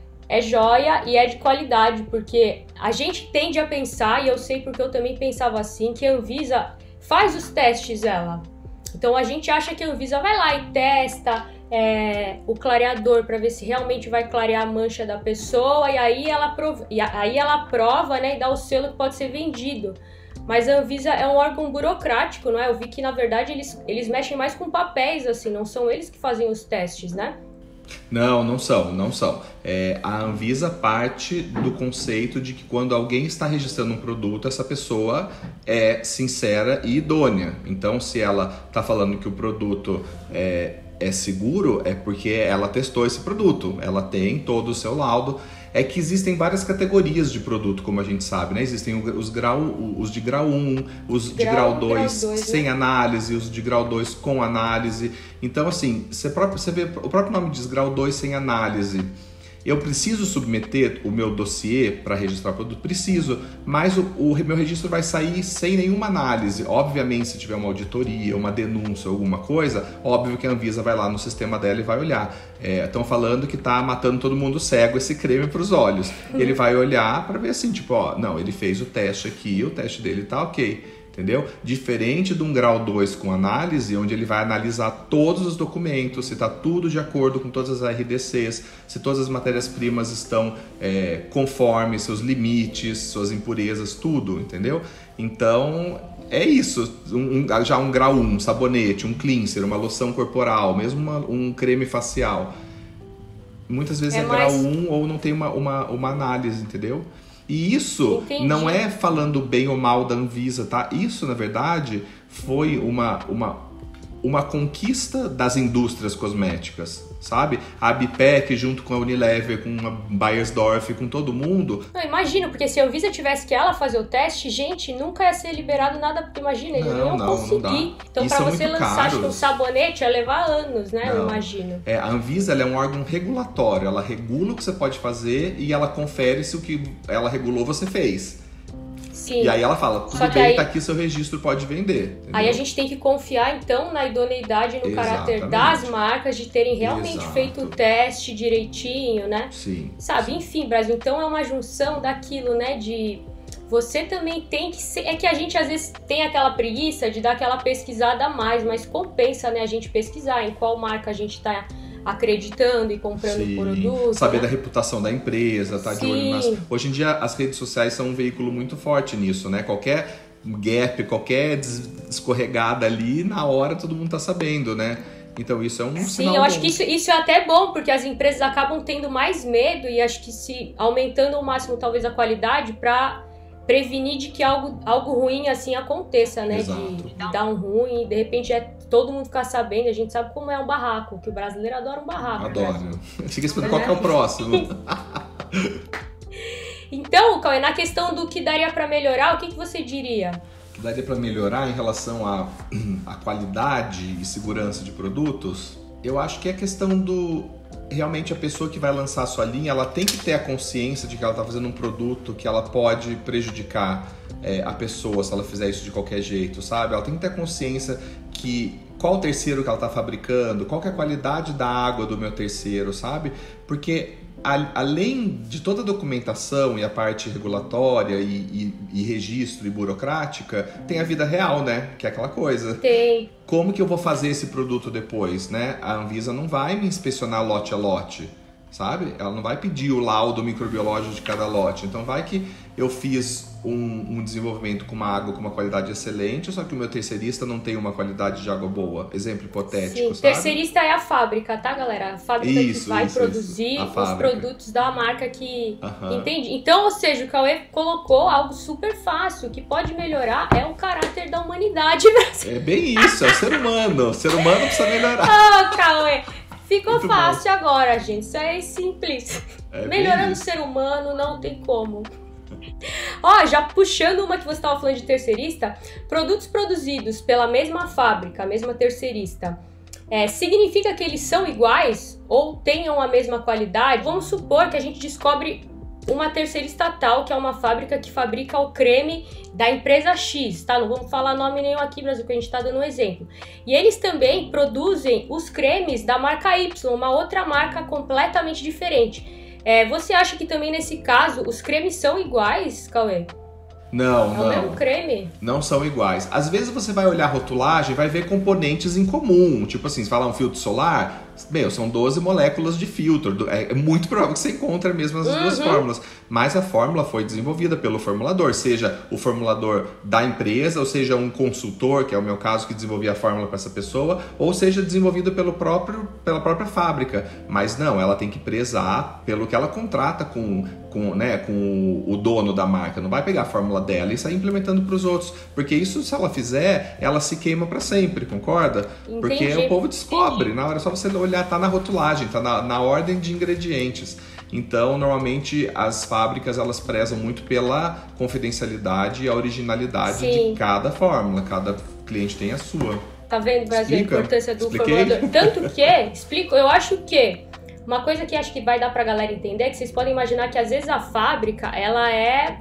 é joia e é de qualidade, porque a gente tende a pensar, e eu sei porque eu também pensava assim, que a Anvisa faz os testes ela. Então a gente acha que a Anvisa vai lá e testa é, o clareador para ver se realmente vai clarear a mancha da pessoa, e aí ela prova, e aí ela aprova, né, e dá o selo que pode ser vendido. Mas a Anvisa é um órgão burocrático, não é? Eu vi que na verdade eles, eles mexem mais com papéis, assim, não são eles que fazem os testes, né? Não, não são, não são. É, a Anvisa parte do conceito de que quando alguém está registrando um produto, essa pessoa é sincera e idônea. Então, se ela está falando que o produto é, é seguro, é porque ela testou esse produto. Ela tem todo o seu laudo. É que existem várias categorias de produto, como a gente sabe, né? Existem os, grau, os de grau um, os de grau dois sem análise, os de grau dois com análise. Então, assim, você, próprio, você vê, o próprio nome diz grau dois sem análise. Eu preciso submeter o meu dossiê para registrar o produto? Preciso, mas o, o meu registro vai sair sem nenhuma análise. Obviamente, se tiver uma auditoria, uma denúncia, alguma coisa, óbvio que a Anvisa vai lá no sistema dela e vai olhar. Estão é, falando que está matando todo mundo cego esse creme para os olhos. Ele vai olhar para ver assim, tipo, ó, não, ele fez o teste aqui, o teste dele tá ok. Entendeu? Diferente de um grau dois com análise, onde ele vai analisar todos os documentos, se está tudo de acordo com todas as R D Cs, se todas as matérias-primas estão é, conforme seus limites, suas impurezas, tudo, entendeu? Então, é isso. Um, um, já um grau um, um sabonete, um cleanser, uma loção corporal, mesmo uma, um creme facial. Muitas vezes é, é mais... grau um ou não tem uma, uma, uma análise, entendeu? E isso Entendi. Não é falando bem ou mal da Anvisa, tá? Isso, na verdade, foi uma, uma, uma conquista das indústrias cosméticas, sabe? A Abipec junto com a Unilever, com a Beiersdorf, com todo mundo. Não, imagino, porque se a Anvisa tivesse que ela fazer o teste, gente, nunca ia ser liberado nada, porque imagina, eles não, não iam conseguir. Não então, para você lançar acho que um sabonete, ia levar anos, né? Não. Eu imagino. É, a Anvisa ela é um órgão regulatório, ela regula o que você pode fazer e ela confere se o que ela regulou você fez. Sim. E aí ela fala, tudo bem, aí, tá aqui seu registro, pode vender. Entendeu? Aí a gente tem que confiar, então, na idoneidade e no Exatamente. Caráter das marcas de terem realmente Exato. Feito o teste direitinho, né? Sim. Sabe, sim. Enfim, Brasil, então é uma junção daquilo, né, de... Você também tem que ser... É que a gente, às vezes, tem aquela preguiça de dar aquela pesquisada a mais, mas compensa, né, a gente pesquisar em qual marca a gente tá... acreditando e comprando Sim, produto. saber né? da reputação da empresa, tá de olho nas... Hoje em dia as redes sociais são um veículo muito forte nisso, né? Qualquer gap, qualquer escorregada ali, na hora todo mundo tá sabendo, né? Então isso é um Sim, sinal eu bom. acho que isso, isso é até bom, porque as empresas acabam tendo mais medo e acho que se aumentando ao máximo talvez a qualidade para prevenir de que algo, algo ruim assim aconteça, né? De, de dar um ruim e de repente é todo mundo ficar sabendo. A gente sabe como é um barraco, que o brasileiro adora um barraco. Adora. Né? Fica esperando qual que é o próximo. Então, Cauê, na questão do que daria para melhorar, o que, que você diria? O que daria para melhorar em relação à a, a qualidade e segurança de produtos? Eu acho que é a questão do... Realmente a pessoa que vai lançar a sua linha, ela tem que ter a consciência de que ela está fazendo um produto que ela pode prejudicar é, a pessoa se ela fizer isso de qualquer jeito, sabe? Ela tem que ter a consciência que qual o terceiro que ela está fabricando, qual que é a qualidade da água do meu terceiro, sabe? Porque a, além de toda a documentação e a parte regulatória e, e, e registro e burocrática, tem a vida real, né? Que é aquela coisa. Tem. Como que eu vou fazer esse produto depois, né? A Anvisa não vai me inspecionar lote a lote, sabe? Ela não vai pedir o laudo microbiológico de cada lote. Então vai que eu fiz um, um desenvolvimento com uma água com uma qualidade excelente, só que o meu terceirista não tem uma qualidade de água boa. Exemplo hipotético, Sim, sabe? Terceirista é a fábrica, tá, galera? A fábrica isso, que vai isso, produzir isso. os produtos da marca que... Uhum. Entende? Então, ou seja, o Cauê colocou algo super fácil. O que pode melhorar é o caráter da humanidade. É bem isso, é o ser humano. O ser humano precisa melhorar. Ah, Cauê! Ficou Muito fácil bom. Agora, gente. Isso é simples. É Melhorando o ser humano, não tem como. Ó, já puxando uma que você estava falando de terceirista, produtos produzidos pela mesma fábrica, a mesma terceirista, é, significa que eles são iguais ou tenham a mesma qualidade? Vamos supor que a gente descobre uma terceirista estatal, que é uma fábrica que fabrica o creme da empresa X, tá? Não vamos falar nome nenhum aqui, Brasil, que a gente tá dando um exemplo. E eles também produzem os cremes da marca Y, uma outra marca completamente diferente. É, você acha que também nesse caso os cremes são iguais, Cauê? Não, é não. É o mesmo creme? Não são iguais. Às vezes você vai olhar a rotulagem e vai ver componentes em comum. Tipo assim, se falar um filtro solar, meu, são doze moléculas de filtro. É muito provável que você encontre mesmo as uhum. duas fórmulas. Mas a fórmula foi desenvolvida pelo formulador, seja o formulador da empresa, ou seja um consultor, que é o meu caso, que desenvolvia a fórmula para essa pessoa, ou seja desenvolvido pelo próprio, pela própria fábrica. Mas não, ela tem que prezar pelo que ela contrata com, com, né, com o dono da marca. Não vai pegar a fórmula dela e sair implementando para os outros. Porque isso, se ela fizer, ela se queima para sempre, concorda? Entendi. Porque o povo descobre. Na hora, é só você olhar, tá na rotulagem, tá na, na ordem de ingredientes. Então, normalmente, as fábricas, elas prezam muito pela confidencialidade e a originalidade Sim. de cada fórmula. Cada cliente tem a sua. Tá vendo, Brasil, Explica? a importância do Expliquei? formulador? Tanto que, explico, eu acho que uma coisa que acho que vai dar pra galera entender é que vocês podem imaginar que, às vezes, a fábrica, ela é...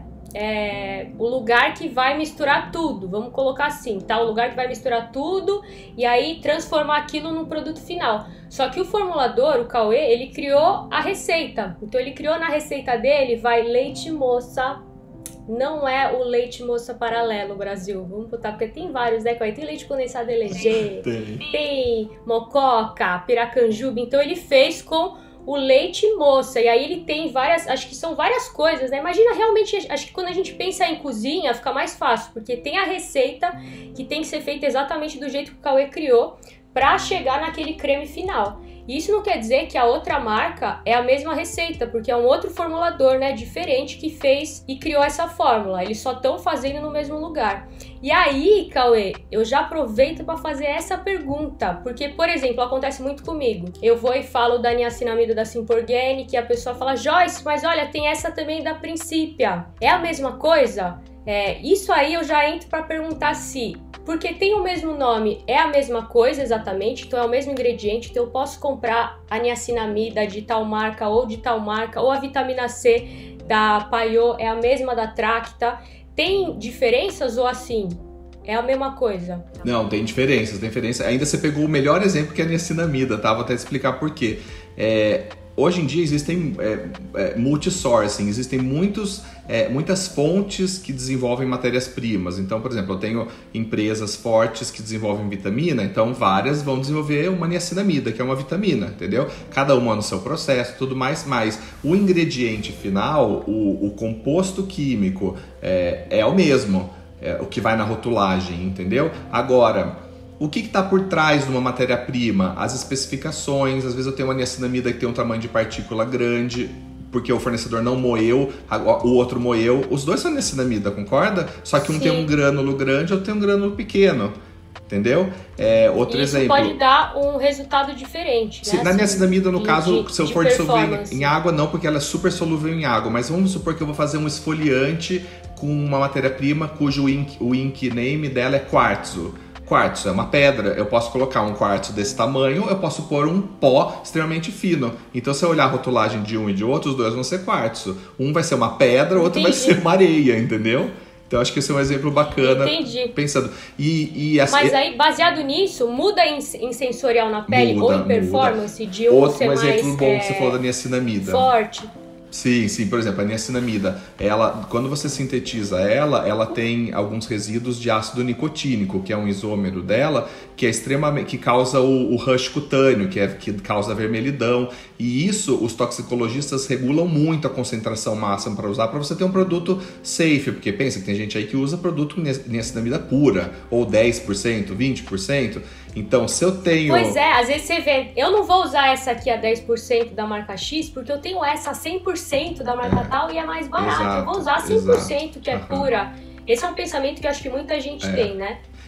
É, o lugar que vai misturar tudo, vamos colocar assim, tá? O lugar que vai misturar tudo e aí transformar aquilo num produto final. Só que o formulador, o Cauê, ele criou a receita. Então ele criou na receita dele, vai leite moça. Não é o leite moça paralelo, Brasil. Vamos botar, porque tem vários, né, Cauê? Tem leite condensado L G, tem, tem mococa, piracanjuba. Então ele fez com o leite moça, e aí ele tem várias, acho que são várias coisas, né? Imagina realmente, acho que quando a gente pensa em cozinha fica mais fácil, porque tem a receita que tem que ser feita exatamente do jeito que o Cauê criou para chegar naquele creme final. E isso não quer dizer que a outra marca é a mesma receita, porque é um outro formulador, né, diferente, que fez e criou essa fórmula. Eles só estão fazendo no mesmo lugar. E aí, Cauê, eu já aproveito para fazer essa pergunta, porque, por exemplo, acontece muito comigo. Eu vou e falo da niacinamida da Simporganic, que a pessoa fala, Joyce, mas olha, tem essa também da Principia. É a mesma coisa? É, isso aí eu já entro para perguntar se, porque tem o mesmo nome, é a mesma coisa exatamente, então é o mesmo ingrediente, então eu posso comprar a niacinamida de tal marca ou de tal marca, ou a vitamina C da Paiô é a mesma da Tracta. Tem diferenças ou assim? É a mesma coisa? Não, tem diferenças, tem diferença. Ainda você pegou o melhor exemplo que é a niacinamida, tá? Vou até explicar por quê. É... Hoje em dia existem é, é, multi-sourcing, existem muitos, é, muitas fontes que desenvolvem matérias-primas. Então, por exemplo, eu tenho empresas fortes que desenvolvem vitamina, então várias vão desenvolver uma niacinamida, que é uma vitamina, entendeu? Cada uma no seu processo, tudo mais, mas o ingrediente final, o, o composto químico é, é o mesmo, é, o que vai na rotulagem, entendeu? Agora, o que está por trás de uma matéria-prima? As especificações, às vezes eu tenho uma niacinamida que tem um tamanho de partícula grande, porque o fornecedor não moeu, o outro moeu. Os dois são niacinamida, concorda? Só que um Sim. tem um grânulo grande, outro tem um grânulo pequeno. Entendeu? É, outro Isso exemplo. pode dar um resultado diferente, né? Se, na niacinamida, no de, caso, de, se eu de for dissolver em água, não, porque ela é super solúvel em água. Mas vamos supor que eu vou fazer um esfoliante com uma matéria-prima cujo ink, o ink name dela é quartzo. Quartzo é uma pedra, eu posso colocar um quartzo desse tamanho, eu posso pôr um pó extremamente fino. Então, se eu olhar a rotulagem de um e de outro, os dois vão ser quartzo. Um vai ser uma pedra, o outro Entendi. vai ser uma areia, entendeu? Então, acho que esse é um exemplo bacana. Entendi. Pensando. E, e assim, Mas aí, baseado nisso, muda em, em sensorial na pele muda, ou em performance muda. de um Outro, ser um exemplo mais bom é, que você falou da niacinamida. forte. Sim, sim, por exemplo, a niacinamida, ela, quando você sintetiza ela, ela tem alguns resíduos de ácido nicotínico, que é um isômero dela, que é extremamente, que causa o, o rush cutâneo, que, é, que causa vermelhidão, e isso os toxicologistas regulam muito a concentração máxima para usar, para você ter um produto safe, porque pensa que tem gente aí que usa produto com niacinamida pura, ou dez por cento, vinte por cento, então se eu tenho... Pois é, às vezes você vê, eu não vou usar essa aqui a dez por cento da marca X, porque eu tenho essa a cem por cento da marca é, tal e é mais barata, exato, eu vou usar cem por cento exato, que é uhum. pura. Esse é um pensamento que eu acho que muita gente é. tem, né?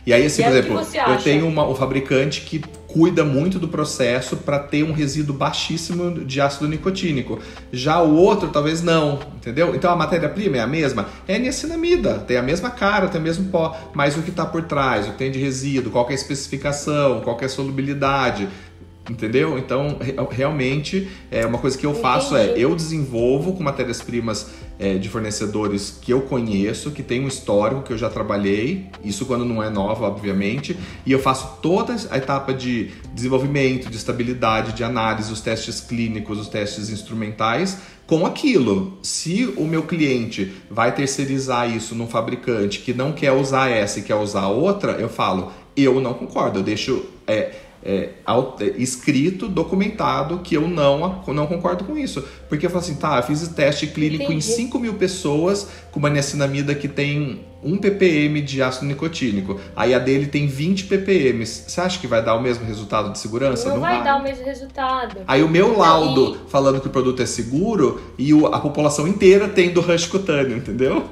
E aí, assim, E por aí, o exemplo, que você eu acha? tenho uma, um fabricante que cuida muito do processo para ter um resíduo baixíssimo de ácido nicotínico. Já o outro, talvez não, entendeu? Então a matéria-prima é a mesma, é niacinamida, tem a mesma cara, tem o mesmo pó, mas o que está por trás, o que tem de resíduo, qual que é a especificação, qual que é a solubilidade, entendeu? Então, realmente, é uma coisa que eu faço é, eu desenvolvo com matérias-primas é, de fornecedores que eu conheço, que tem um histórico, que eu já trabalhei, isso quando não é nova, obviamente, e eu faço toda a etapa de desenvolvimento, de estabilidade, de análise, os testes clínicos, os testes instrumentais, com aquilo. Se o meu cliente vai terceirizar isso num fabricante que não quer usar essa e quer usar outra, eu falo, eu não concordo, eu deixo... É, É, escrito, documentado que eu não, não concordo com isso. Porque eu falo assim, tá, eu fiz teste clínico Entendi. Em cinco mil pessoas com uma niacinamida que tem um ppm de ácido nicotínico. Aí a dele tem vinte ppm. Você acha que vai dar o mesmo resultado de segurança? Não, não vai, vai dar o mesmo resultado. Aí o meu laudo não, e... falando que o produto é seguro e o, a população inteira tem do rush cutâneo, entendeu?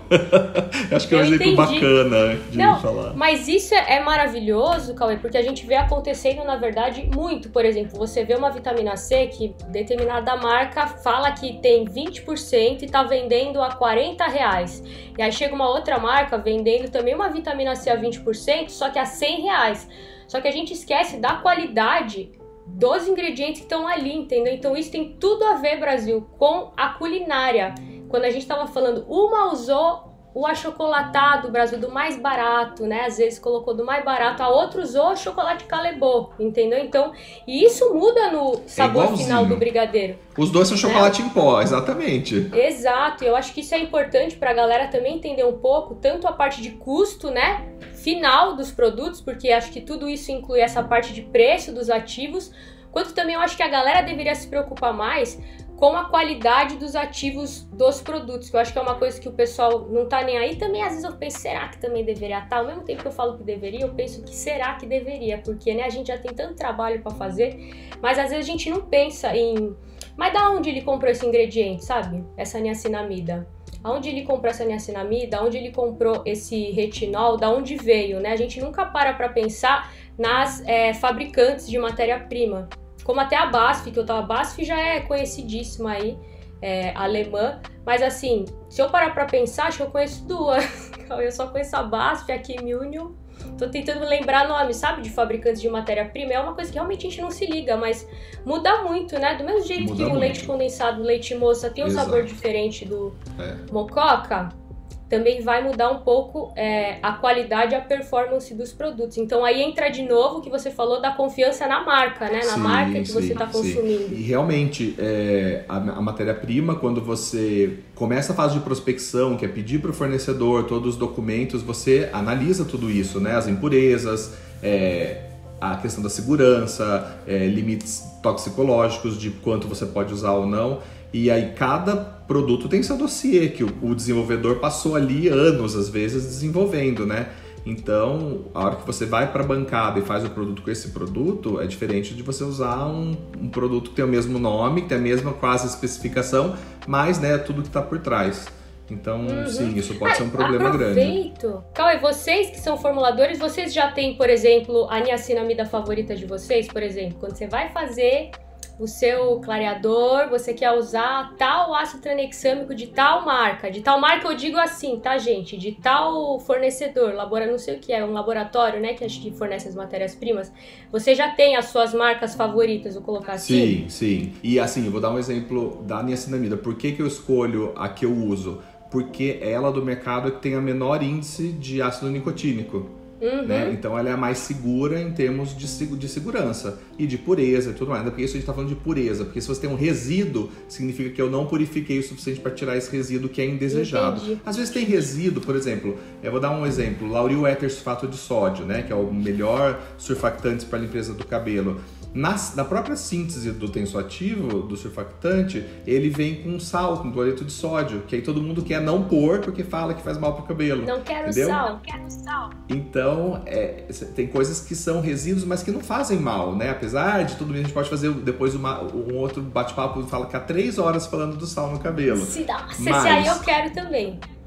Eu acho que é um eu exemplo entendi. Bacana de não, falar. Mas isso é maravilhoso, Cauê, porque a gente vê acontecendo, na verdade, muito. Por exemplo, você vê uma vitamina C que determinada marca fala que tem vinte por cento e tá vendendo a quarenta reais. E aí chega uma outra marca vendendo também uma vitamina C a vinte por cento, só que a cem reais. Só que a gente esquece da qualidade dos ingredientes que estão ali, entendeu? Então isso tem tudo a ver, Brasil, com a culinária. Quando a gente estava falando, uma usou o achocolatado, Brasil, do mais barato, né? Às vezes colocou do mais barato, a outra usou o chocolate Calebo, entendeu? Então, e isso muda no sabor é final do brigadeiro. Os dois são chocolate, né? Em pó, exatamente. Exato, eu acho que isso é importante pra galera também entender um pouco, tanto a parte de custo, né? Final dos produtos, porque acho que tudo isso inclui essa parte de preço dos ativos, quanto também eu acho que a galera deveria se preocupar mais com a qualidade dos ativos dos produtos, que eu acho que é uma coisa que o pessoal não tá nem aí. Também às vezes eu penso, será que também deveria estar? Ao mesmo tempo que eu falo que deveria, eu penso que será que deveria, porque né, a gente já tem tanto trabalho para fazer, mas às vezes a gente não pensa em, mas da onde ele comprou esse ingrediente, sabe? Essa niacinamida. Aonde ele comprou essa niacinamida, onde ele comprou esse retinol, da onde veio, né? A gente nunca para para pensar nas é, fabricantes de matéria-prima. Como até a B A S F, que eu tava, a B A S F já é conhecidíssima aí, é, alemã, mas assim, se eu parar pra pensar, acho que eu conheço duas. Eu só conheço a B A S F, a Kim Union. Tô tentando lembrar nome, sabe, de fabricantes de matéria-prima. É uma coisa que realmente a gente não se liga, mas muda muito, né? Do mesmo jeito muda que muito. O leite condensado, o leite moça tem um Exato. Sabor diferente do é. Mococa, também vai mudar um pouco é, a qualidade e a performance dos produtos. Então aí entra de novo o que você falou da confiança na marca, né? Na sim, marca que sim, você está consumindo. Sim. E realmente, é, a, a matéria-prima, quando você começa a fase de prospecção, que é pedir para o fornecedor todos os documentos, você analisa tudo isso, né? As impurezas, é, a questão da segurança, é, limites toxicológicos de quanto você pode usar ou não. E aí cada produto tem seu dossiê, que o, o desenvolvedor passou ali anos, às vezes, desenvolvendo, né? Então, a hora que você vai para a bancada e faz o produto com esse produto, é diferente de você usar um, um produto que tem o mesmo nome, que tem a mesma quase especificação, mas, né, tudo que está por trás. Então, uhum. sim, isso pode ah, ser um problema aproveito. grande. Cauê, vocês que são formuladores, vocês já têm, por exemplo, a niacinamida favorita de vocês? Por exemplo, quando você vai fazer o seu clareador, você quer usar tal ácido tranexâmico de tal marca. De tal marca eu digo assim, tá, gente? De tal fornecedor, labora, não sei o que é, um laboratório, né, que acho que fornece as matérias-primas. Você já tem as suas marcas favoritas, vou colocar assim? Sim, sim. E assim, eu vou dar um exemplo da niacinamida. Por que que eu escolho a que eu uso? Porque ela do mercado é que tem a menor índice de ácido nicotínico. Uhum. Né? Então ela é a mais segura em termos de, de segurança e de pureza e tudo mais. Porque isso a gente está falando de pureza, porque se você tem um resíduo, significa que eu não purifiquei o suficiente para tirar esse resíduo que é indesejado. Entendi. Às vezes tem resíduo, por exemplo, eu vou dar um exemplo, lauril éter sulfato de sódio, né? Que é o melhor surfactante para limpeza do cabelo. Na, na própria síntese do tensoativo, do surfactante, ele vem com sal, com cloreto de sódio, que aí todo mundo quer não pôr porque fala que faz mal pro cabelo. Não quero entendeu? sal, não quero sal. Então, é, tem coisas que são resíduos, mas que não fazem mal, né? Apesar de tudo isso, a gente pode fazer depois uma, um outro bate-papo e fala que há três horas falando do sal no cabelo. Se dá, mas... se aí eu quero também.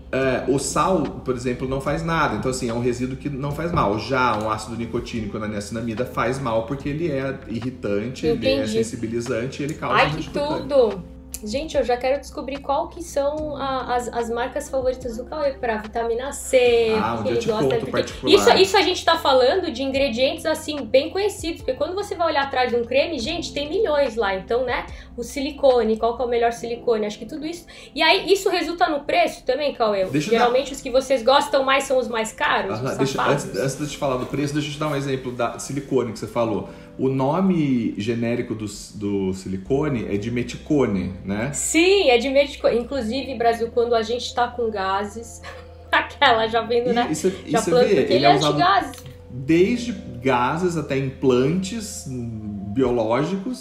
É, o sal, por exemplo, não faz nada. Então, assim, é um resíduo que não faz mal. Já um ácido nicotínico na niacinamida faz mal porque ele é irritante, Entendi. ele é sensibilizante e ele causa Ai, que tudo! Gente, eu já quero descobrir qual que são a, as, as marcas favoritas do Cauê para vitamina C, ah, que um ele dia gosta. te conto particular. Isso, isso a gente tá falando de ingredientes, assim, bem conhecidos, porque quando você vai olhar atrás de um creme, gente, tem milhões lá. Então, né, o silicone, qual que é o melhor silicone, acho que tudo isso. E aí, isso resulta no preço também, Cauê? Deixa Geralmente dar... os que vocês gostam mais são os mais caros, ah, os deixa, antes, antes de eu te falar do preço, deixa eu te dar um exemplo da silicone que você falou. O nome genérico do, do silicone é dimeticone, né? Sim, é dimeticone. Inclusive, Brasil, quando a gente tá com gases, aquela já vendo, né? Isso, já isso planta, vê, porque ele ele é é usado antigases. desde gases até implantes biológicos.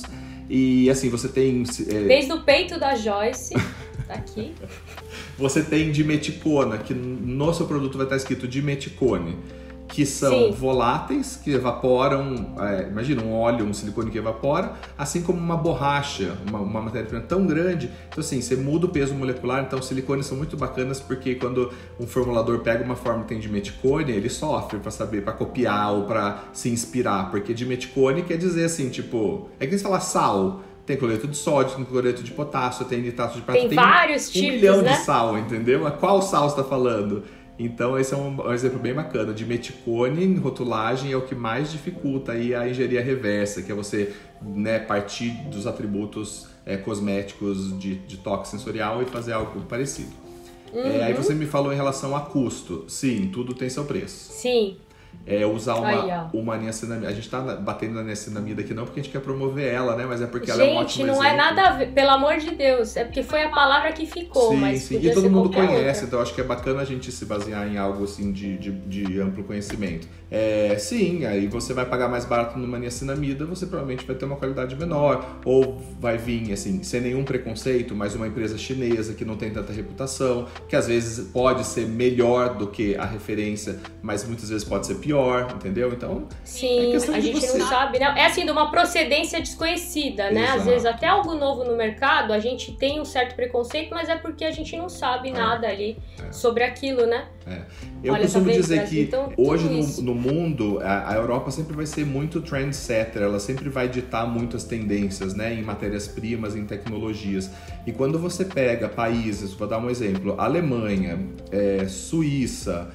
E assim, você tem... É... Desde o peito da Joyce, tá aqui. Você tem dimeticona, que no seu produto vai estar escrito dimeticone. Que são Sim. voláteis, que evaporam, é, imagina um óleo, um silicone que evapora, assim como uma borracha, uma, uma matéria-prima tão grande. Então assim, você muda o peso molecular, então os silicones são muito bacanas porque quando um formulador pega uma forma que tem dimeticone, ele sofre para saber, para copiar ou para se inspirar, porque dimeticone quer dizer assim, tipo, é que eles falam sal. Tem cloreto de sódio, tem cloreto de potássio, tem nitrato de prata, tem, tem vários um, tipos, um milhão né? de sal, entendeu? A qual sal você está falando? Então esse é um, um exemplo bem bacana. Dimeticone, rotulagem, é o que mais dificulta aí a engenharia reversa, que é você, né, partir dos atributos é, cosméticos de, de toque sensorial e fazer algo parecido. Uhum. É, aí você me falou em relação a custo. Sim, tudo tem seu preço. Sim. É usar uma, Aí, uma niacinamida. A gente tá batendo na niacinamida aqui não porque a gente quer promover ela, né? Mas é porque gente, ela é um ótimo não exemplo. É nada a ver, pelo amor de Deus. É porque foi a palavra que ficou, sim, mas sim. podia E todo ser mundo qualquer conhece, outra. então acho que é bacana a gente se basear em algo assim de, de, de amplo conhecimento. É, sim, aí você vai pagar mais barato numa niacinamida, você provavelmente vai ter uma qualidade menor, ou vai vir, assim, sem nenhum preconceito, mas uma empresa chinesa que não tem tanta reputação, que às vezes pode ser melhor do que a referência, mas muitas vezes pode ser pior, entendeu? Então, sim, é a gente você. não sabe, né? É assim, de uma procedência desconhecida, né? Exato. Às vezes até algo novo no mercado, a gente tem um certo preconceito, mas é porque a gente não sabe é. nada ali é. sobre aquilo, né? É. Eu Olha, costumo tá vendo, dizer Brasil? que Então, hoje no, no mundo, a, a Europa sempre vai ser muito trendsetter, ela sempre vai ditar muitas tendências, né, em matérias-primas, em tecnologias. E quando você pega países, vou dar um exemplo, Alemanha, é, Suíça,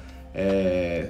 é,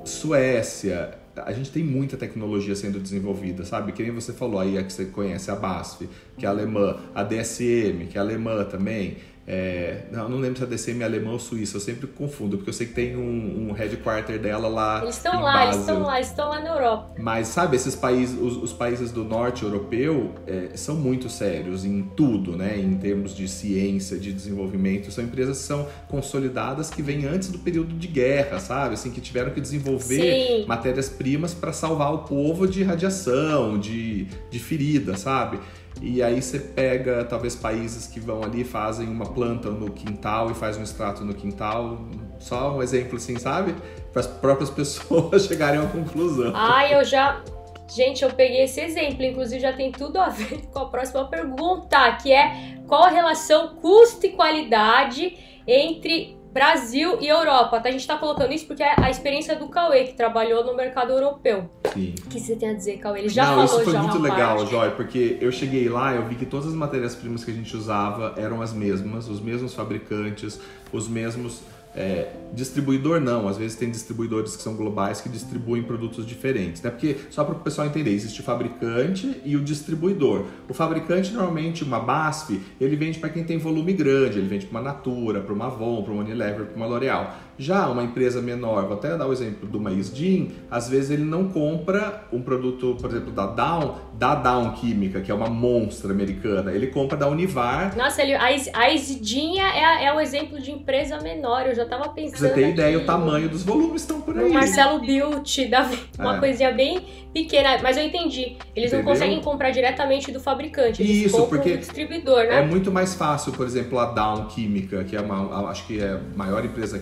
Suécia, a gente tem muita tecnologia sendo desenvolvida, sabe? Que nem você falou aí, a que você conhece, a BASF, que é alemã, a D S M, que é alemã também. É, não, não lembro se a D S M é alemã ou suíça, eu sempre confundo, porque eu sei que tem um, um headquarter dela lá. Eles estão em lá, Basel. eles estão lá, estão lá na Europa. Mas sabe, esses países, os, os países do norte europeu é, são muito sérios em tudo, né? Em termos de ciência, de desenvolvimento. São empresas que são consolidadas, que vêm antes do período de guerra, sabe? Assim, que tiveram que desenvolver matérias-primas para salvar o povo de radiação, de, de ferida, sabe? E aí você pega, talvez, países que vão ali, fazem uma planta no quintal e faz um extrato no quintal. Só um exemplo assim, sabe? Para as próprias pessoas chegarem a uma conclusão. Ah, eu já... Gente, eu peguei esse exemplo, inclusive já tem tudo a ver com a próxima pergunta, que é qual a relação custo e qualidade entre Brasil e Europa. A gente tá colocando isso porque é a experiência do Cauê, que trabalhou no mercado europeu. Sim. O que você tem a dizer, Cauê? Ele já Não, falou isso foi já muito uma legal, parte. Joy, porque eu cheguei lá, eu vi que todas as matérias-primas que a gente usava eram as mesmas, os mesmos fabricantes, os mesmos... É, distribuidor não, às vezes tem distribuidores que são globais que distribuem produtos diferentes, né? Porque, só para o pessoal entender, existe o fabricante e o distribuidor. O fabricante, normalmente, uma BASF, ele vende para quem tem volume grande, ele vende para uma Natura, para uma Avon, para uma Unilever, para uma L'Oréal. Já uma empresa menor, vou até dar o exemplo do Maisdin, às vezes ele não compra um produto, por exemplo, da Dow, da Dow Química, que é uma monstra americana, ele compra da Univar. Nossa, ele, a Isdinha é, é o exemplo de empresa menor, eu já tava pensando. Você tem ideia, aqui, o tamanho dos volumes estão por aí. O Marcelo Beauty, dá uma é. coisinha bem pequena, mas eu entendi. Eles Entendeu? não conseguem comprar diretamente do fabricante, eles Isso, compram porque do distribuidor, né? É muito mais fácil, por exemplo, a Dow Química, que é uma, acho que é a maior empresa química do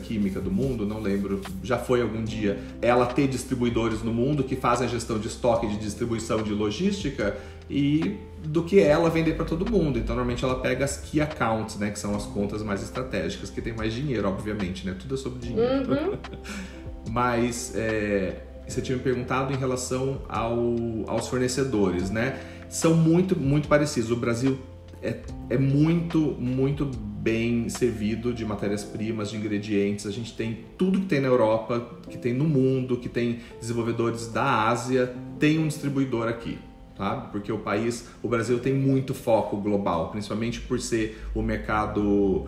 do mundo, não lembro, já foi algum dia, ela ter distribuidores no mundo que fazem a gestão de estoque, de distribuição, de logística, e do que ela vender para todo mundo. Então, normalmente ela pega as key accounts, né, que são as contas mais estratégicas, que tem mais dinheiro, obviamente, né? Tudo é sobre dinheiro. Uhum. Mas é, você tinha me perguntado em relação ao, aos fornecedores, né? São muito, muito parecidos. O Brasil é, é muito, muito bem servido de matérias-primas, de ingredientes. A gente tem tudo que tem na Europa, que tem no mundo, que tem desenvolvedores da Ásia, tem um distribuidor aqui. Sabe? Porque o país, o Brasil tem muito foco global, principalmente por ser o mercado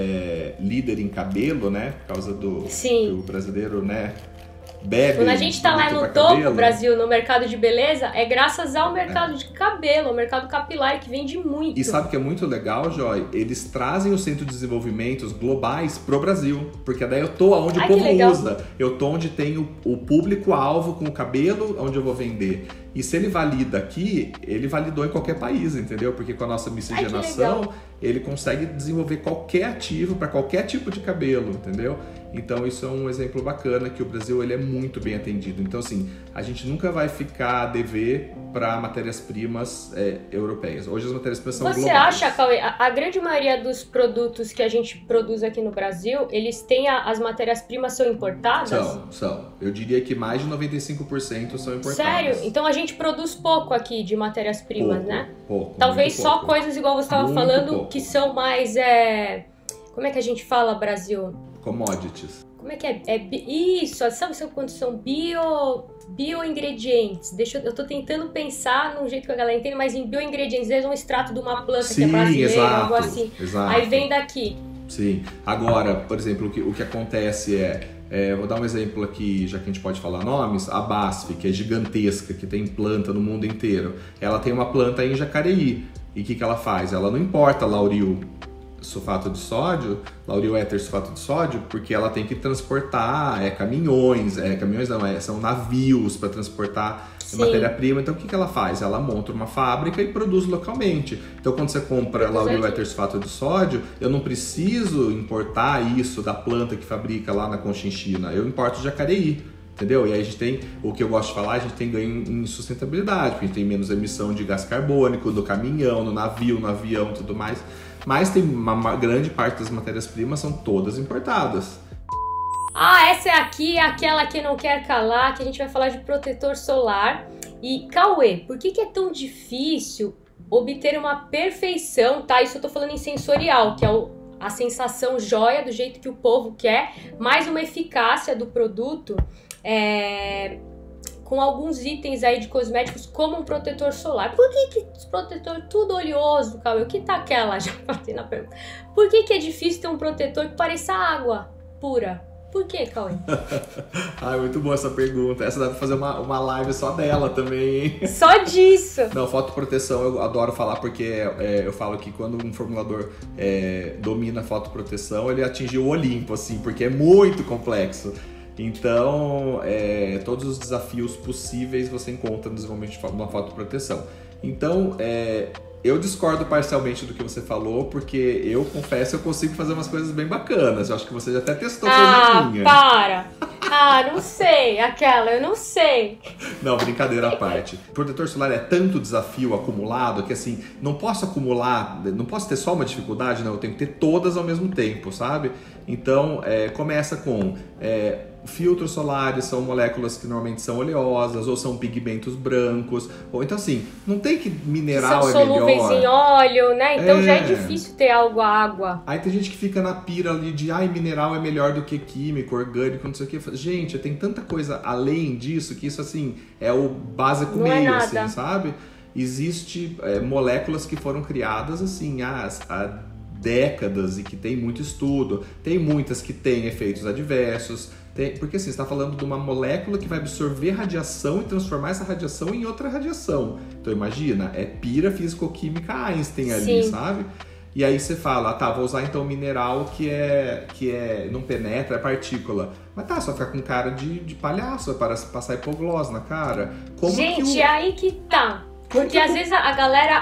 é, líder em cabelo, né? Por causa do Sim. que o brasileiro, né, bebe. Quando a gente tá lá no topo, cabelo. Brasil, no mercado de beleza, é graças ao mercado é. de cabelo, ao mercado capilar, que vende muito. E sabe o que é muito legal, Joy? Eles trazem os centros de desenvolvimentos globais pro Brasil, porque daí eu tô onde Ai, o povo usa. Eu tô onde tem o, o público-alvo com o cabelo, onde eu vou vender. E se ele valida aqui, ele validou em qualquer país, entendeu? Porque com a nossa miscigenação, Ai, ele consegue desenvolver qualquer ativo para qualquer tipo de cabelo, entendeu? Então isso é um exemplo bacana, que o Brasil ele é muito bem atendido. Então assim, a gente nunca vai ficar a dever para matérias-primas é, europeias. Hoje as matérias-primas são Você globais. Você acha, Cauê, a, a grande maioria dos produtos que a gente produz aqui no Brasil, eles têm a, as matérias-primas são importadas? São, são. Eu diria que mais de noventa e cinco por cento são importadas. Sério? Então a gente produz pouco aqui de matérias-primas, pouco, né? Pouco. Talvez só pouco. coisas igual você estava falando, pouco. que são mais... É... Como é que a gente fala, Brasil? Commodities. Como é que é? é isso, sabe, sabe quando são bio, bioingredientes? Deixa eu, eu tô tentando pensar num jeito que a galera entende, mas em bioingredientes, eles um extrato de uma planta Sim, que é brasileira, exato, algo assim. Exato. Aí vem daqui. Sim. Agora, por exemplo, o que, o que acontece é, é, vou dar um exemplo aqui, já que a gente pode falar nomes, a B A S F, que é gigantesca, que tem planta no mundo inteiro. Ela tem uma planta aí em Jacareí. E o que, que ela faz? Ela não importa lauril sulfato de sódio, lauril éter sulfato de sódio, porque ela tem que transportar é, caminhões, é, caminhões não, é, são navios para transportar matéria-prima. Então o que, que ela faz? Ela monta uma fábrica e produz localmente. Então quando você compra lauril éter sulfato de sódio, eu não preciso importar isso da planta que fabrica lá na Conchinchina, eu importo de Jacareí. Entendeu? E aí a gente tem, o que eu gosto de falar, a gente tem ganho em sustentabilidade, porque a gente tem menos emissão de gás carbônico do caminhão, no navio, no avião e tudo mais. Mas tem uma, uma grande parte das matérias-primas são todas importadas. Ah, essa é aqui, aquela que não quer calar, que a gente vai falar de protetor solar. E, Cauê, por que, que é tão difícil obter uma perfeição, tá? Isso eu tô falando em sensorial, que é o, a sensação joia do jeito que o povo quer, mais uma eficácia do produto, é, com alguns itens aí de cosméticos, como um protetor solar. Por que que esse protetor tudo oleoso, Cauê? O que tá aquela? Já passei na pergunta. Por que que é difícil ter um protetor que pareça água pura? Por que, Cauê? Ai, muito boa essa pergunta. Essa dá pra fazer uma, uma live só dela também, hein? Só disso! Não, fotoproteção eu adoro falar, porque é, eu falo que quando um formulador é, domina a fotoproteção, ele atingiu o Olimpo, assim, porque é muito complexo. Então, é, todos os desafios possíveis você encontra no desenvolvimento de uma fotoproteção. Então, é, eu discordo parcialmente do que você falou, porque eu confesso que eu consigo fazer umas coisas bem bacanas. Eu acho que você já até testou ah, coisa minha. Ah, para! Ah, não sei, aquela, eu não sei. Não, brincadeira à parte. O protetor solar é tanto desafio acumulado que assim, não posso acumular, não posso ter só uma dificuldade, não, eu tenho que ter todas ao mesmo tempo, sabe? Então, é, começa com... É, filtros solares são moléculas que normalmente são oleosas ou são pigmentos brancos, ou então assim, não tem que mineral são é melhor. São solúveis em óleo, né? Então é. já é difícil ter algo água. Aí tem gente que fica na pira ali de ai, mineral é melhor do que químico, orgânico, não sei o que. Gente, tem tanta coisa além disso que isso assim é o básico não meio, é assim, sabe? Existe é, moléculas que foram criadas assim há, há décadas e que tem muito estudo, tem muitas que têm efeitos adversos. Tem, porque assim, você está falando de uma molécula que vai absorver radiação e transformar essa radiação em outra radiação. Então imagina, é pira físico-química Einstein ali, Sim. sabe? E aí você fala, ah, tá, vou usar então mineral que é que é não penetra, é partícula. Mas tá, só ficar com cara de, de palhaço, para passar hipoglose na cara. Como Gente, que o... é aí que tá. Porque às vezes a galera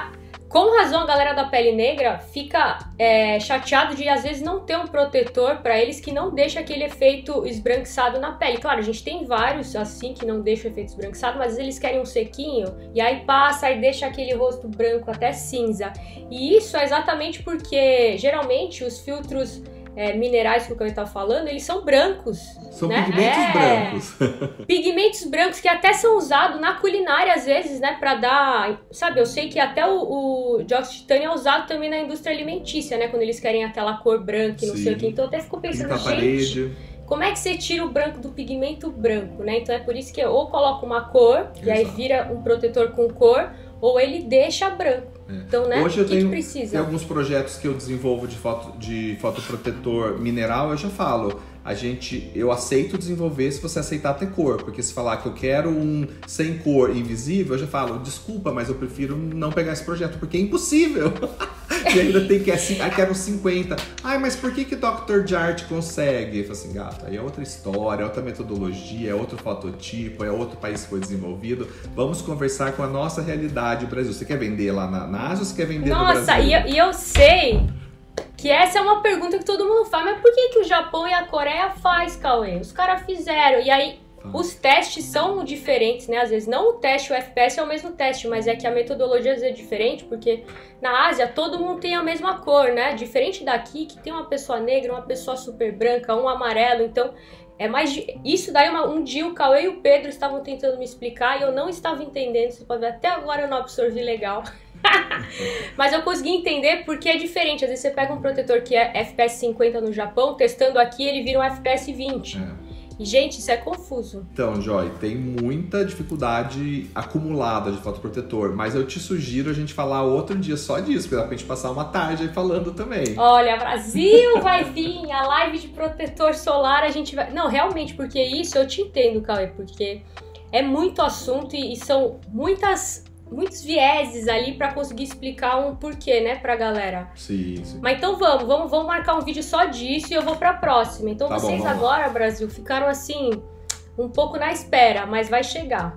Com razão, a galera da pele negra fica é, chateado de às vezes não ter um protetor para eles que não deixa aquele efeito esbranquiçado na pele. Claro, a gente tem vários assim que não deixam o efeito esbranquiçado, mas às vezes eles querem um sequinho e aí passa e deixa aquele rosto branco até cinza. E isso é exatamente porque geralmente os filtros É, minerais que o Cauê tá falando, eles são brancos. São né? pigmentos é, brancos. Pigmentos brancos que até são usados na culinária às vezes, né? Pra dar... Sabe, eu sei que até o, o dióxido de titânio é usado também na indústria alimentícia, né? Quando eles querem aquela cor branca e não Sim. sei o que. Então eu até fico pensando, Pinta a gente... parede. Como é que você tira o branco do pigmento branco, né? Então é por isso que eu ou coloco uma cor, Exato. E aí vira um protetor com cor, ou ele deixa branco. É. Então, né? Hoje eu o que tenho, que precisa? Tem alguns projetos que eu desenvolvo de, foto, de fotoprotetor mineral, eu já falo, a gente, eu aceito desenvolver se você aceitar ter cor, porque se falar que eu quero um sem cor invisível, eu já falo, desculpa, mas eu prefiro não pegar esse projeto, porque é impossível. E ainda tem que, assim, ah, quero cinquenta. Ai, mas por que que doutor Jart consegue? Eu falo assim, gato, aí é outra história, é outra metodologia, é outro fototipo, é outro país que foi desenvolvido. Vamos conversar com a nossa realidade, o Brasil. Você quer vender lá na, na Ásia ou você quer vender Nossa, no Brasil? Nossa, e, e eu sei que essa é uma pergunta que todo mundo faz, mas por que que o Japão e a Coreia faz, Cauê? Os caras fizeram, e aí ah. os testes são diferentes, né? Às vezes não o teste, o F P S é o mesmo teste, mas é que a metodologia às vezes é diferente, porque na Ásia todo mundo tem a mesma cor, né? Diferente daqui, que tem uma pessoa negra, uma pessoa super branca, um amarelo, então... É mais de... Isso daí, uma... um dia o Cauê e o Pedro estavam tentando me explicar e eu não estava entendendo, você pode ver, até agora eu não absorvi legal. Mas eu consegui entender porque é diferente. Às vezes você pega um protetor que é F P S cinquenta no Japão, testando aqui ele vira um F P S vinte. É. E, gente, isso é confuso. Então, Joy, tem muita dificuldade acumulada de fotoprotetor, mas eu te sugiro a gente falar outro dia só disso, pra gente passar uma tarde aí falando também. Olha, Brasil vai vir, a live de protetor solar a gente vai... Não, realmente, porque isso eu te entendo, Cauê, porque é muito assunto e, e são muitas... muitos vieses ali pra conseguir explicar um porquê, né, pra galera. Sim, sim. Mas então vamos, vamos, vamos marcar um vídeo só disso e eu vou pra próxima. Então tá vocês bom, agora, Brasil, ficaram assim, um pouco na espera, mas vai chegar.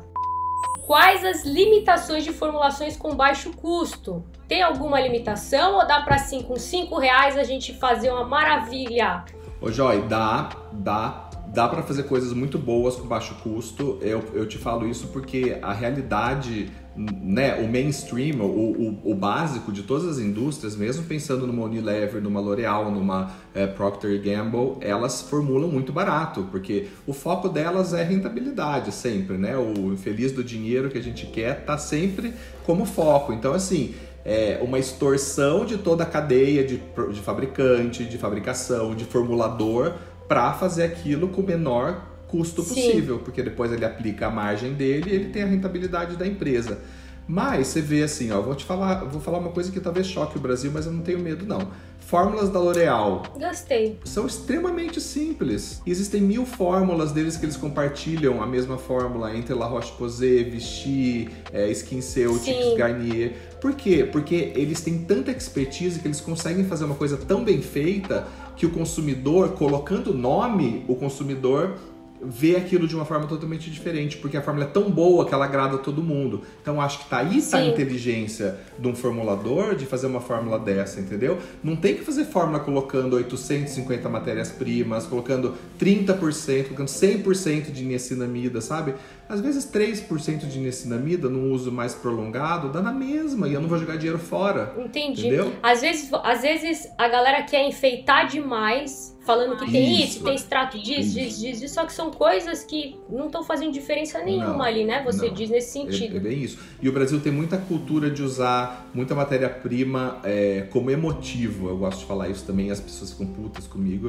Quais as limitações de formulações com baixo custo? Tem alguma limitação ou dá pra, assim, com cinco reais a gente fazer uma maravilha? Ô, Joy, dá, dá. Dá para fazer coisas muito boas com baixo custo. Eu, eu te falo isso porque a realidade, né, o mainstream, o, o, o básico de todas as indústrias, mesmo pensando numa Unilever, numa L'Oreal, numa é, Procter and Gamble, elas formulam muito barato, porque o foco delas é rentabilidade sempre, né? O infeliz do dinheiro que a gente quer tá sempre como foco. Então, assim, é uma extorsão de toda a cadeia de, de fabricante, de fabricação, de formulador, para fazer aquilo com o menor custo possível, Sim. porque depois ele aplica a margem dele e ele tem a rentabilidade da empresa. Mas você vê assim, ó, vou te falar, vou falar uma coisa que talvez choque o Brasil, mas eu não tenho medo não. Fórmulas da L'Oreal. Gostei. São extremamente simples. Existem mil fórmulas deles que eles compartilham a mesma fórmula entre La Roche-Posay, Vichy, é, SkinCeuticals, Garnier. Por quê? Porque eles têm tanta expertise que eles conseguem fazer uma coisa tão bem feita que o consumidor, colocando o nome, o consumidor vê aquilo de uma forma totalmente diferente, porque a fórmula é tão boa que ela agrada a todo mundo. Então acho que tá aí tá a inteligência de um formulador de fazer uma fórmula dessa, entendeu? Não tem que fazer fórmula colocando oitocentas e cinquenta matérias-primas, colocando trinta por cento, colocando cem por cento de niacinamida, sabe? Às vezes três por cento de niacinamida num uso mais prolongado dá na mesma e eu não vou jogar dinheiro fora. Entendi. Entendeu? Às vezes, às vezes a galera quer enfeitar demais, falando que tem isso, isso tem extrato disso, disso, disso, disso, só que são coisas que não estão fazendo diferença nenhuma não, ali, né? Você não. diz nesse sentido. É, é bem isso. E o Brasil tem muita cultura de usar muita matéria-prima é, como emotivo. Eu gosto de falar isso também, as pessoas ficam putas comigo.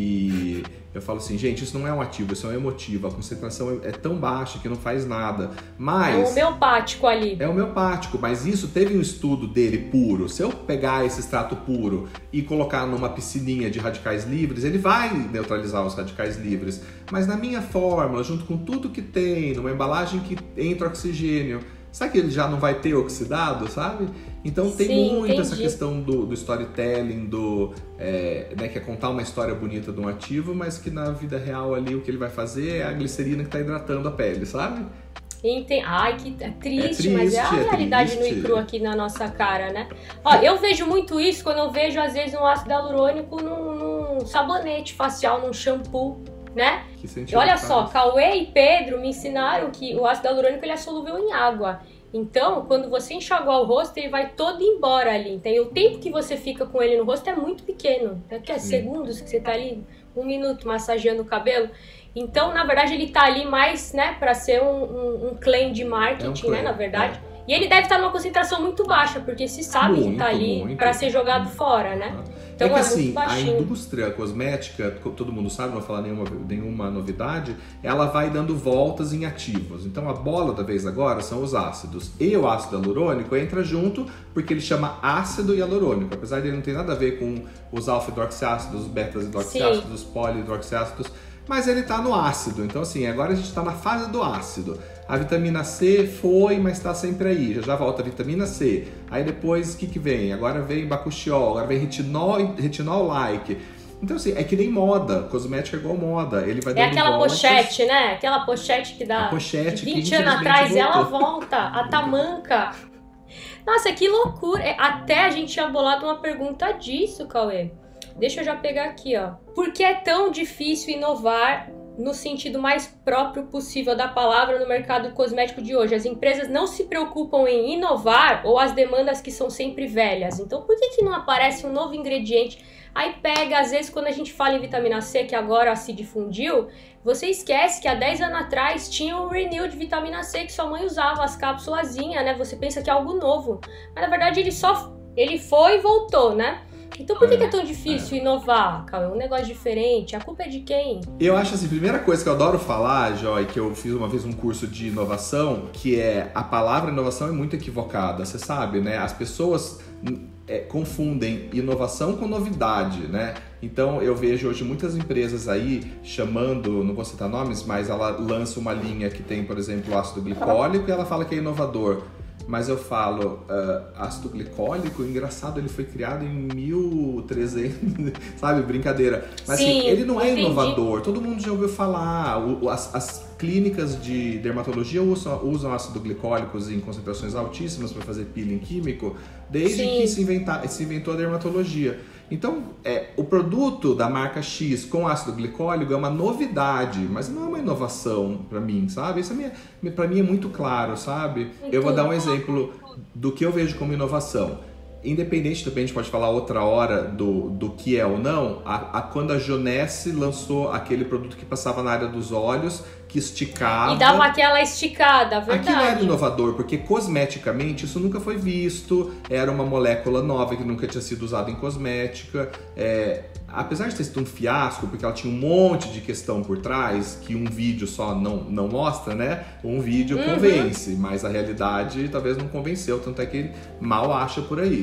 E eu falo assim, gente, isso não é um ativo, isso é um emotivo. A concentração é tão baixa que não faz nada. Mas... É homeopático ali. É homeopático, mas isso teve um estudo dele puro. Se eu pegar esse extrato puro e colocar numa piscininha de radicais livres, ele vai neutralizar os radicais livres. Mas na minha fórmula, junto com tudo que tem, numa embalagem que entra oxigênio, sabe que ele já não vai ter oxidado, sabe? Então tem Sim, muito entendi. essa questão do, do storytelling, do, é, né, que é contar uma história bonita de um ativo, mas que na vida real ali o que ele vai fazer é a glicerina que está hidratando a pele, sabe? Enten... Ai, que é triste, é triste, mas é a é realidade triste. no cru aqui na nossa cara, né? Ó, eu vejo muito isso quando eu vejo, às vezes, um ácido hialurônico num, num sabonete facial, num shampoo, né? Que e olha faz. só, Cauê e Pedro me ensinaram que o ácido hialurônico ele é solúvel em água. Então, quando você enxaguar o rosto, ele vai todo embora ali. Então, e o tempo que você fica com ele no rosto é muito pequeno. Daqui a segundos que você tá ali, um minuto massageando o cabelo. Então, na verdade, ele tá ali mais, né, pra ser um, um, um claim de marketing, é um claim, né, na verdade. É. E ele deve estar numa concentração muito baixa, porque se sabe muito, que tá ali muito. Pra ser jogado fora, né? Então, é que é assim, muito a indústria cosmética, todo mundo sabe, não vou falar nenhuma, nenhuma novidade, ela vai dando voltas em ativos. Então a bola da vez agora são os ácidos. E o ácido hialurônico entra junto porque ele chama ácido hialurônico. Apesar de ele não ter nada a ver com os alfa-hidroxiácidos, os betas-hidroxiácidos, os poli-hidroxiácidos, mas ele tá no ácido. Então assim, agora a gente tá na fase do ácido. A vitamina C foi, mas está sempre aí. Já já volta a vitamina C. Aí depois, o que que vem? Agora vem bacuchiol, agora vem retinol, retinol-like. Então assim, é que nem moda. Cosmética é igual moda. Ele vai é dando aquela voltas. pochete, né? Aquela pochete que dá a pochete de vinte que, anos atrás, voltou. ela volta. A tamanca. Nossa, que loucura. Até a gente tinha bolado uma pergunta disso, Cauê. Deixa eu já pegar aqui, ó. Por que é tão difícil inovar no sentido mais próprio possível da palavra no mercado cosmético de hoje? As empresas não se preocupam em inovar ou as demandas que são sempre velhas? Então por que que não aparece um novo ingrediente? Aí pega, às vezes, quando a gente fala em vitamina C, que agora se difundiu, você esquece que há dez anos atrás tinha o Renew de vitamina C que sua mãe usava, as cápsulazinhas, né? Você pensa que é algo novo. Mas na verdade ele só ele foi e voltou, né? Então por que é, que é tão difícil é. inovar, Cauê? É um negócio diferente, a culpa é de quem? Eu acho assim, a primeira coisa que eu adoro falar, Joy, que eu fiz uma vez um curso de inovação, que é a palavra inovação é muito equivocada, você sabe, né? As pessoas é, confundem inovação com novidade, né? Então eu vejo hoje muitas empresas aí chamando, não vou citar nomes, mas ela lança uma linha que tem, por exemplo, ácido glicólico e ela fala que é inovador. Mas eu falo, uh, ácido glicólico, engraçado, ele foi criado em mil e trezentos, sabe? Brincadeira. Mas Sim, assim, ele não é entendi. inovador, todo mundo já ouviu falar. O, as, as clínicas de dermatologia usam, usam ácido glicólicos em concentrações altíssimas para fazer peeling químico, desde Sim. que se, inventa, se inventou a dermatologia. Então, é, o produto da marca X com ácido glicólico é uma novidade, mas não é uma inovação para mim, sabe? Isso é para mim é muito claro, sabe? Muito eu vou dar um exemplo do que eu vejo como inovação. Independente, também a gente pode falar outra hora do, do que é ou não, a, a, quando a Jonesse lançou aquele produto que passava na área dos olhos, que esticava... E dava aquela esticada, verdade. Aquilo era inovador, porque cosmeticamente isso nunca foi visto, era uma molécula nova que nunca tinha sido usada em cosmética. É, apesar de ter sido um fiasco, porque ela tinha um monte de questão por trás, que um vídeo só não, não mostra, né? Um vídeo uhum. convence, mas a realidade talvez não convenceu, tanto é que ele mal acha por aí.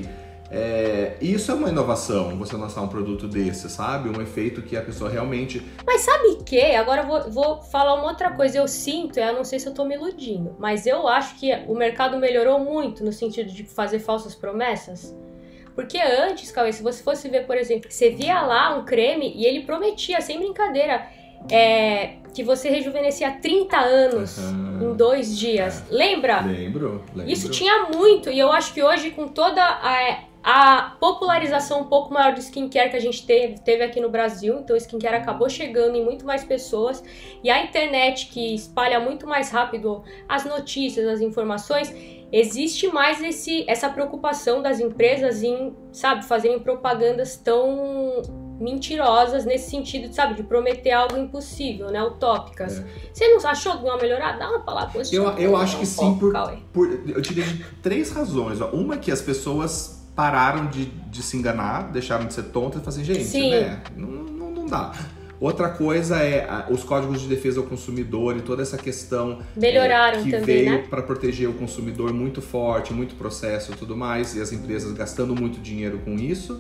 É, isso é uma inovação, você lançar um produto desse, sabe? Um efeito que a pessoa realmente... Mas sabe o que? Agora eu vou, vou falar uma outra coisa. Eu sinto, eu não sei se eu tô me iludindo, mas eu acho que o mercado melhorou muito no sentido de fazer falsas promessas. Porque antes, Cauê, se você fosse ver, por exemplo, você via lá um creme e ele prometia, sem brincadeira, é, que você rejuvenescia trinta anos uhum. em dois dias. É. Lembra? Lembro, lembro. Isso tinha muito, e eu acho que hoje, com toda a... a popularização um pouco maior do skincare que a gente teve, teve aqui no Brasil, então o skincare acabou chegando em muito mais pessoas, e a internet, que espalha muito mais rápido as notícias, as informações, existe mais esse, essa preocupação das empresas em, sabe, fazerem propagandas tão mentirosas nesse sentido, sabe, de prometer algo impossível, né, utópicas. É. Você não achou que uma melhorada? Dá uma palavra positiva. Eu, eu acho que sim, por, por, eu te dei três razões. Ó. Uma que as pessoas pararam de, de se enganar, deixaram de ser tontas e falaram assim, gente, Sim. né, não, não, não dá. Outra coisa é a, os códigos de defesa ao consumidor e toda essa questão Melhoraram é, que também, veio né? para proteger o consumidor muito forte, muito processo e tudo mais, e as empresas gastando muito dinheiro com isso.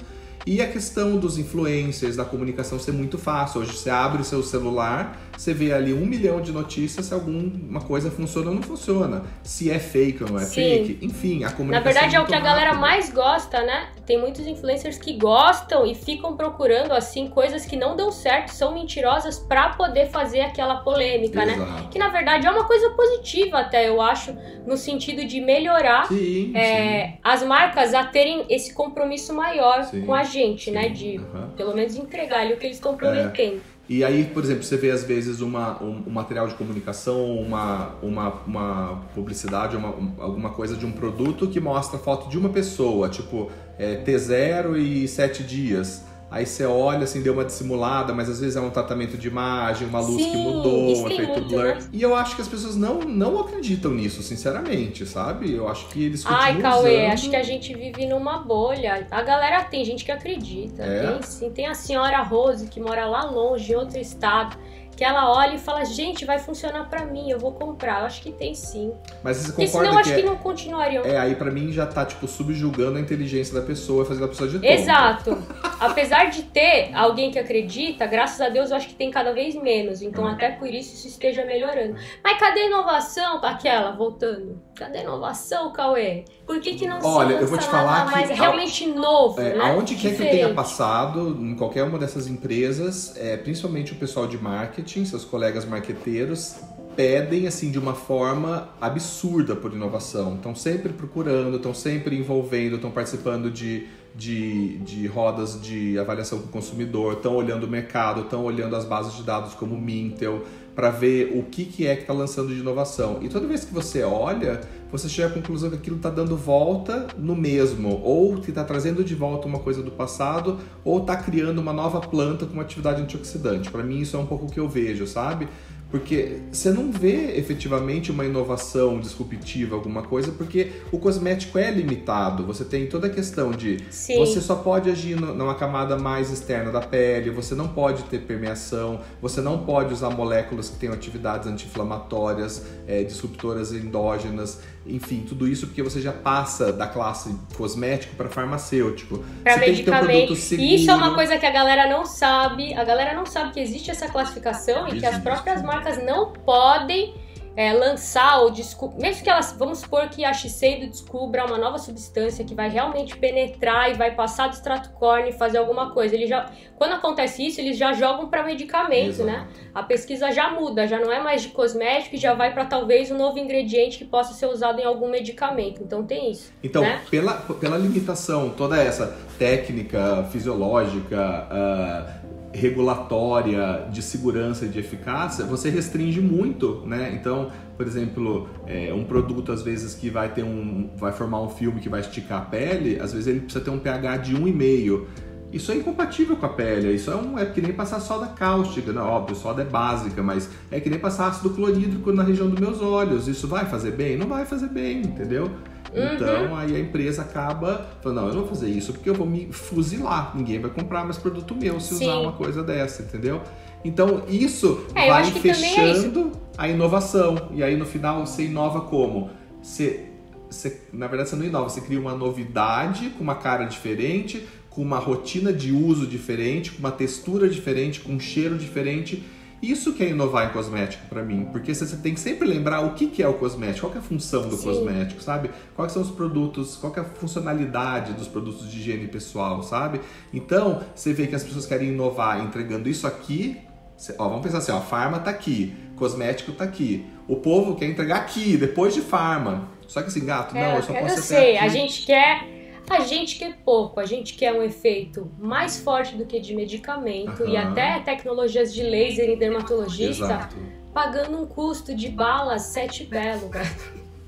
E a questão dos influencers, da comunicação ser muito fácil. Hoje você abre o seu celular, você vê ali um milhão de notícias se alguma coisa funciona ou não funciona. Se é fake ou não é Sim. fake. Enfim, a comunicação Na verdade é, é o que a muito galera rápida. mais gosta, né? Tem muitos influencers que gostam e ficam procurando, assim, coisas que não dão certo, são mentirosas pra poder fazer aquela polêmica, né? Exato. Que na verdade é uma coisa positiva até, eu acho, no sentido de melhorar Sim, é, sim. as marcas a terem esse compromisso maior Sim, com a gente, né? sim, De aham. pelo menos entregar ali o que eles estão prometendo. E aí, por exemplo, você vê às vezes uma, um, um material de comunicação, uma, uma, uma publicidade, uma, um, alguma coisa de um produto que mostra foto de uma pessoa, tipo é, T zero e sete dias. Aí você olha, assim, deu uma dissimulada, mas às vezes é um tratamento de imagem, uma luz Sim, que mudou, isso um tem efeito muito, blur. né? E eu acho que as pessoas não, não acreditam nisso, sinceramente, sabe? Eu acho que eles continuam Ai, Cauê, usando... acho que a gente vive numa bolha. A galera tem gente que acredita. É? Tem sim. Tem a senhora Rose, que mora lá longe, em outro estado, que ela olha e fala, gente, vai funcionar pra mim, eu vou comprar. Eu acho que tem sim. Mas você Porque concorda senão eu que acho é... que não continuariam. É, aí pra mim já tá, tipo, subjugando a inteligência da pessoa, fazendo a pessoa de tonta. Exato. Apesar de ter alguém que acredita, graças a Deus eu acho que tem cada vez menos. Então até por isso isso esteja melhorando. Mas cadê a inovação? Aquela, voltando. Cadê a inovação, Cauê? Por que que não se Olha, lança eu vou te nada falar que mais a- realmente novo, É, né? aonde quer que eu tenha Diferente. passado, em qualquer uma dessas empresas, é, principalmente o pessoal de marketing, seus colegas marqueteiros, pedem assim de uma forma absurda por inovação. Estão sempre procurando, estão sempre envolvendo, estão participando de, de, de rodas de avaliação com o consumidor, estão olhando o mercado, estão olhando as bases de dados como o Mintel, para ver o que, que é que está lançando de inovação. E toda vez que você olha, você chega à conclusão que aquilo está dando volta no mesmo, ou que está trazendo de volta uma coisa do passado, ou está criando uma nova planta com uma atividade antioxidante. Para mim isso é um pouco o que eu vejo, sabe? Porque você não vê efetivamente uma inovação disruptiva, alguma coisa, porque o cosmético é limitado. Você tem toda a questão de Sim. você só pode agir no- numa camada mais externa da pele, você não pode ter permeação, você não pode usar moléculas que tenham atividades anti-inflamatórias, é, disruptoras endógenas, enfim, tudo isso porque você já passa da classe cosmético para farmacêutico. Pra você tem que ter um medicamento. produto seguro. E isso é uma coisa que a galera não sabe. A galera não sabe que existe essa classificação e que as Existe. próprias marcas não podem é, lançar ou descobrir. Mesmo que elas. Vamos supor que a Shiseido descubra uma nova substância que vai realmente penetrar e vai passar do extrato córneo e fazer alguma coisa. Ele já, quando acontece isso, eles já jogam para medicamento, Exato. né? A pesquisa já muda, já não é mais de cosmético e já vai para talvez um novo ingrediente que possa ser usado em algum medicamento. Então tem isso. Então, né? pela, pela limitação, toda essa técnica fisiológica, ah, regulatória, de segurança e de eficácia, você restringe muito, né? Então, por exemplo, é, um produto às vezes que vai ter um, vai formar um filme que vai esticar a pele, às vezes ele precisa ter um pH de um vírgula cinco. Isso é incompatível com a pele, isso é, um, é que nem passar soda cáustica, né? Óbvio, soda é básica, mas é que nem passar ácido clorídrico na região dos meus olhos. Isso vai fazer bem? Não vai fazer bem, entendeu? Então, Uhum. aí a empresa acaba falando, não, eu não vou fazer isso porque eu vou me fuzilar. Ninguém vai comprar mais produto meu se Sim. usar uma coisa dessa, entendeu? Então, isso É, eu vai acho que também é fechando a inovação. E aí, no final, você inova como? Você, você, na verdade, você não inova, você cria uma novidade com uma cara diferente, com uma rotina de uso diferente, com uma textura diferente, com um cheiro diferente. Isso que é inovar em cosmético pra mim, porque você tem que sempre lembrar o que é o cosmético, qual que é a função do Sim. cosmético, sabe? Quais são os produtos, qual que é a funcionalidade dos produtos de higiene pessoal, sabe? Então, você vê que as pessoas querem inovar entregando isso aqui, ó, vamos pensar assim, ó, farma tá aqui, cosmético tá aqui, o povo quer entregar aqui, depois de farma. Só que assim, gato, não, É, eu só eu posso sei, até a aqui. gente quer. A gente quer pouco, a gente quer um efeito mais forte do que de medicamento e Aham. até tecnologias de laser em dermatologista, Exato. pagando um custo de bala sete belo, gato.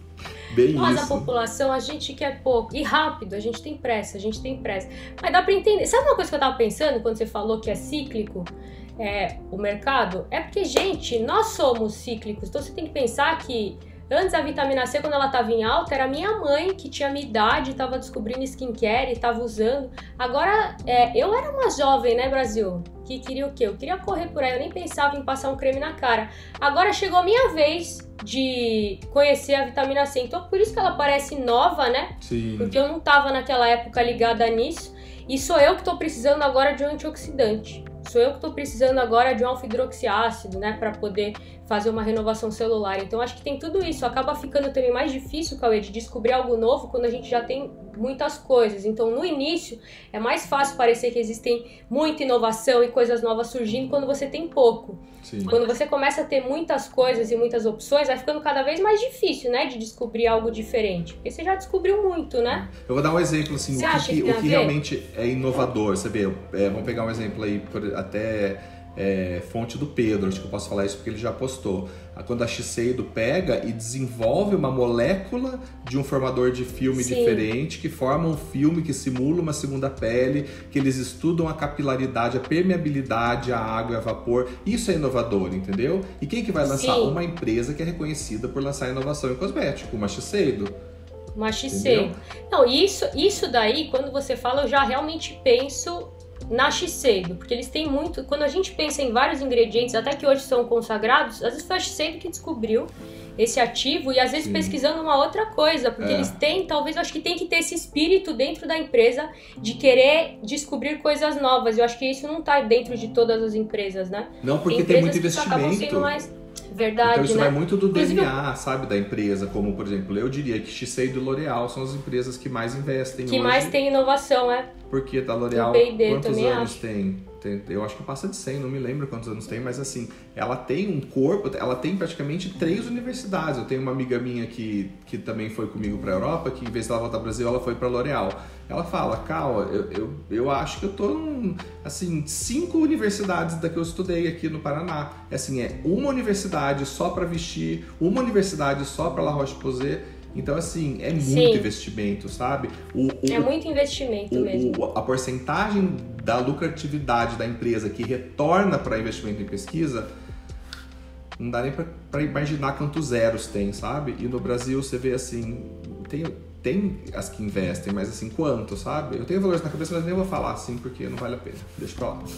Bem Nós, a isso. população, a gente quer pouco e rápido, a gente tem pressa, a gente tem pressa. Mas dá pra entender. Sabe uma coisa que eu tava pensando quando você falou que é cíclico? É, o mercado? É porque, gente, nós somos cíclicos, então você tem que pensar que Antes a vitamina C, quando ela tava em alta, era minha mãe que tinha minha idade, tava descobrindo skincare e tava usando. Agora, é, eu era uma jovem, né, Brasil? Que queria o quê? Eu queria correr por aí, eu nem pensava em passar um creme na cara. Agora chegou a minha vez de conhecer a vitamina C, então por isso que ela parece nova, né? Sim. Porque eu não tava naquela época ligada nisso. E sou eu que tô precisando agora de um antioxidante. Sou eu que tô precisando agora de um alfa-hidroxiácido, né? Pra poder fazer uma renovação celular. Então acho que tem tudo isso. Acaba ficando também mais difícil, Cauê, de descobrir algo novo quando a gente já tem muitas coisas. Então no início é mais fácil parecer que existem muita inovação e coisas novas surgindo quando você tem pouco. Sim. Quando você começa a ter muitas coisas e muitas opções, vai ficando cada vez mais difícil, né? De descobrir algo diferente. Porque você já descobriu muito, né? Eu vou dar um exemplo, assim, Você o acha que, que tem o a que ver? realmente é inovador, você vê, é, vamos pegar um exemplo aí, por, até é, fonte do Pedro, acho que eu posso falar isso porque ele já postou. Quando a Shiseido pega e desenvolve uma molécula de um formador de filme Sim. diferente, que forma um filme que simula uma segunda pele, que eles estudam a capilaridade, a permeabilidade, a água e a vapor. Isso é inovador, entendeu? E quem que vai lançar? Sim. Uma empresa que é reconhecida por lançar inovação em cosmético, uma Shiseido. Uma Shiseido. Não, isso, isso daí, quando você fala, eu já realmente penso na Shiseido, porque eles têm muito... Quando a gente pensa em vários ingredientes, até que hoje são consagrados, às vezes foi a Shiseido que descobriu esse ativo e às vezes Sim. pesquisando uma outra coisa, porque É. eles têm, talvez, eu acho que tem que ter esse espírito dentro da empresa de querer descobrir coisas novas. Eu acho que isso não tá dentro de todas as empresas, né? Não, porque tem muito empresas que acabam investimento. sendo mais... Verdade, Então isso né? vai muito do Inclusive, D N A, sabe, da empresa. Como, por exemplo, eu diria que Shiseido e L'Oréal são as empresas que mais investem que hoje. mais tem inovação, é? Porque a L'Oréal, O P e D quantos também anos acho. tem? Tem- Eu acho que passa de cem, não me lembro quantos anos tem, mas assim, ela tem um corpo, ela tem praticamente três universidades. Eu tenho uma amiga minha que, que também foi comigo pra Europa, que em vez de ela voltar ao Brasil, ela foi pra L'Oréal. Ela fala, Cal, eu, eu, eu acho que eu tô em, assim, cinco universidades da que eu estudei aqui no Paraná. É assim, é uma universidade só pra vestir, uma universidade só pra La Roche-Posay. Então, assim, é muito Sim. investimento, sabe? O, o, É muito investimento o- mesmo. o- a porcentagem da lucratividade da empresa que retorna para investimento em pesquisa, não dá nem para imaginar quantos zeros tem, sabe? E no Brasil você vê assim, tem, tem as que investem, mas assim, quanto, sabe? Eu tenho valores na cabeça, mas nem vou falar assim, porque não vale a pena. Deixa pra lá.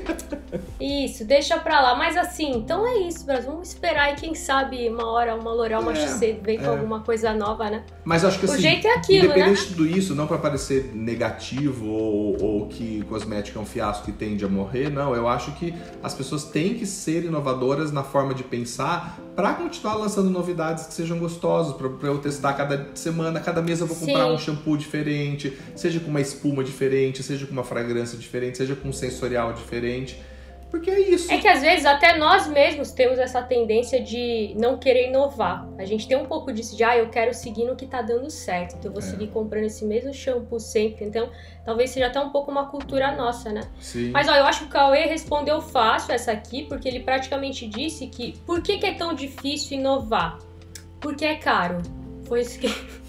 Isso, deixa pra lá. Mas assim, então é isso, Brasil. Vamos esperar e quem sabe uma hora uma L'Oréal, uma É, Shiseido vem com é. alguma coisa nova, né? Mas acho que O assim, jeito é aquilo, independente né? de tudo isso, não para parecer negativo ou, ou que cosmético é um fiasco que tende a morrer, não. Eu acho que as pessoas têm que ser inovadoras na forma de pensar para continuar lançando novidades que sejam gostosas, para eu testar cada semana, cada mês eu vou comprar Sim. um shampoo diferente, seja com uma espuma diferente, seja com uma fragrância diferente, seja com um sensorial diferente. Porque é isso. É que às vezes até nós mesmos temos essa tendência de não querer inovar. A gente tem um pouco disso de, ah, eu quero seguir no que tá dando certo, então eu vou É. seguir comprando esse mesmo shampoo sempre. Então, talvez seja até um pouco uma cultura nossa, né? Sim. Mas ó, eu acho que o Cauê respondeu fácil essa aqui, porque ele praticamente disse que por que, que é tão difícil inovar? Porque é caro. Foi isso que,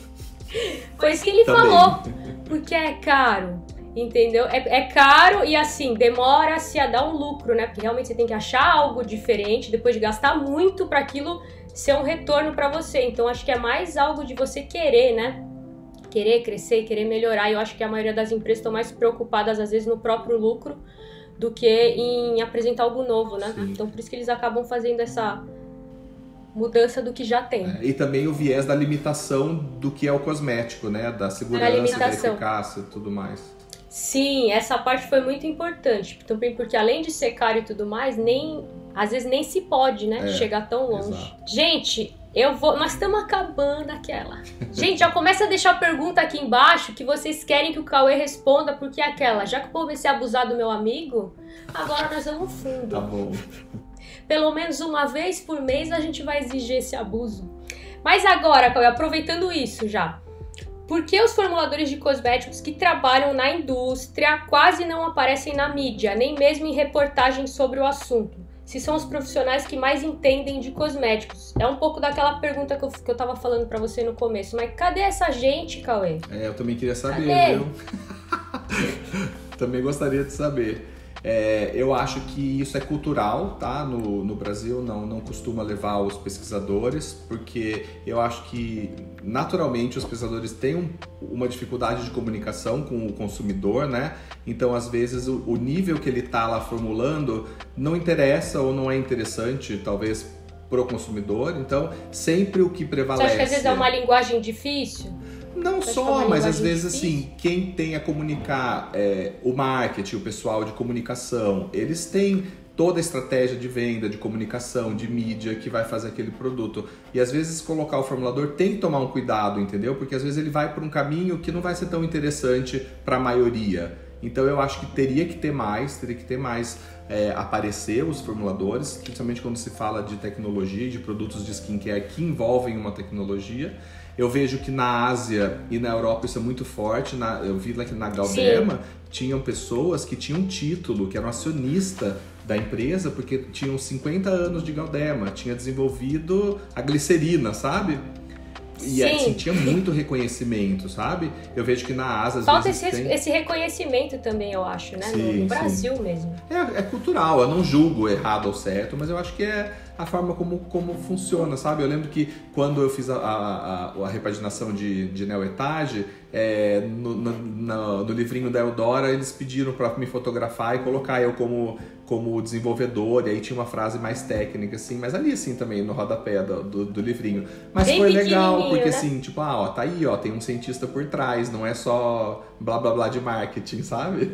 Foi isso que ele Também. falou. Porque é caro. Entendeu? É, é caro e assim, demora-se a dar um lucro, né? Porque realmente você tem que achar algo diferente, depois de gastar muito para aquilo ser um retorno para você. Então acho que é mais algo de você querer, né? Querer crescer, querer melhorar. E eu acho que a maioria das empresas estão mais preocupadas, às vezes, no próprio lucro do que em apresentar algo novo, né? Sim. Então por isso que eles acabam fazendo essa mudança do que já tem. É, e também o viés da limitação do que é o cosmético, né? Da segurança, da limitação. eficácia e tudo mais. Sim, essa parte foi muito importante. Também porque além de ser caro e tudo mais, nem às vezes nem se pode, né? É, chegar tão longe. exato. Gente, eu vou. Nós estamos acabando aquela. Gente, já começa a deixar a pergunta aqui embaixo que vocês querem que o Cauê responda, porque é aquela. Já que o povo vai ser abusar do meu amigo, agora nós vamos fundo. Tá bom. Pelo menos uma vez por mês a gente vai exigir esse abuso. Mas agora, Cauê, aproveitando isso já. Por que os formuladores de cosméticos que trabalham na indústria quase não aparecem na mídia, nem mesmo em reportagens sobre o assunto? Se são os profissionais que mais entendem de cosméticos. É um pouco daquela pergunta que eu, que eu tava falando pra você no começo. Mas cadê essa gente, Cauê? É, eu também queria saber, Cadê? viu? Também gostaria de saber. É, eu acho que isso é cultural, tá? No, no Brasil não, não costuma levar os pesquisadores, porque eu acho que naturalmente os pesquisadores têm um, uma dificuldade de comunicação com o consumidor, né? Então, às vezes, o, o nível que ele está lá formulando não interessa ou não é interessante, talvez, para o consumidor. Então, sempre o que prevalece... Você acha que às vezes é uma linguagem difícil? Não Você só, mas às vezes difícil? assim, quem tem a comunicar, é, o marketing, o pessoal de comunicação, eles têm toda a estratégia de venda, de comunicação, de mídia que vai fazer aquele produto. E às vezes colocar o formulador tem que tomar um cuidado, entendeu? Porque às vezes ele vai por um caminho que não vai ser tão interessante para a maioria. Então eu acho que teria que ter mais, teria que ter mais é, aparecer os formuladores, principalmente quando se fala de tecnologia, de produtos de skincare que envolvem uma tecnologia. Eu vejo que na Ásia e na Europa isso é muito forte. Na, eu vi lá que na Galderma Sim. tinham pessoas que tinham título, que eram acionista da empresa, porque tinham cinquenta anos de Galderma, tinha desenvolvido a glicerina, sabe? E assim, tinha muito reconhecimento, sabe? Eu vejo que na Ásia... Falta esse, tem... esse reconhecimento também, eu acho, né? Sim, no, no Brasil sim. mesmo. É, é cultural, eu não julgo errado ou certo, mas eu acho que é a forma como, como funciona, sabe? Eu lembro que quando eu fiz a, a, a repaginação de, de Neoetage, é, no, no, no, no livrinho da Eudora, eles pediram para me fotografar e colocar eu como, como desenvolvedor, e aí tinha uma frase mais técnica, assim, mas ali, assim, também, no rodapé do, do, do livrinho. Mas Bem foi legal, porque, né? assim, tipo, ah, ó, tá aí, ó, tem um cientista por trás, não é só blá, blá, blá de marketing, sabe?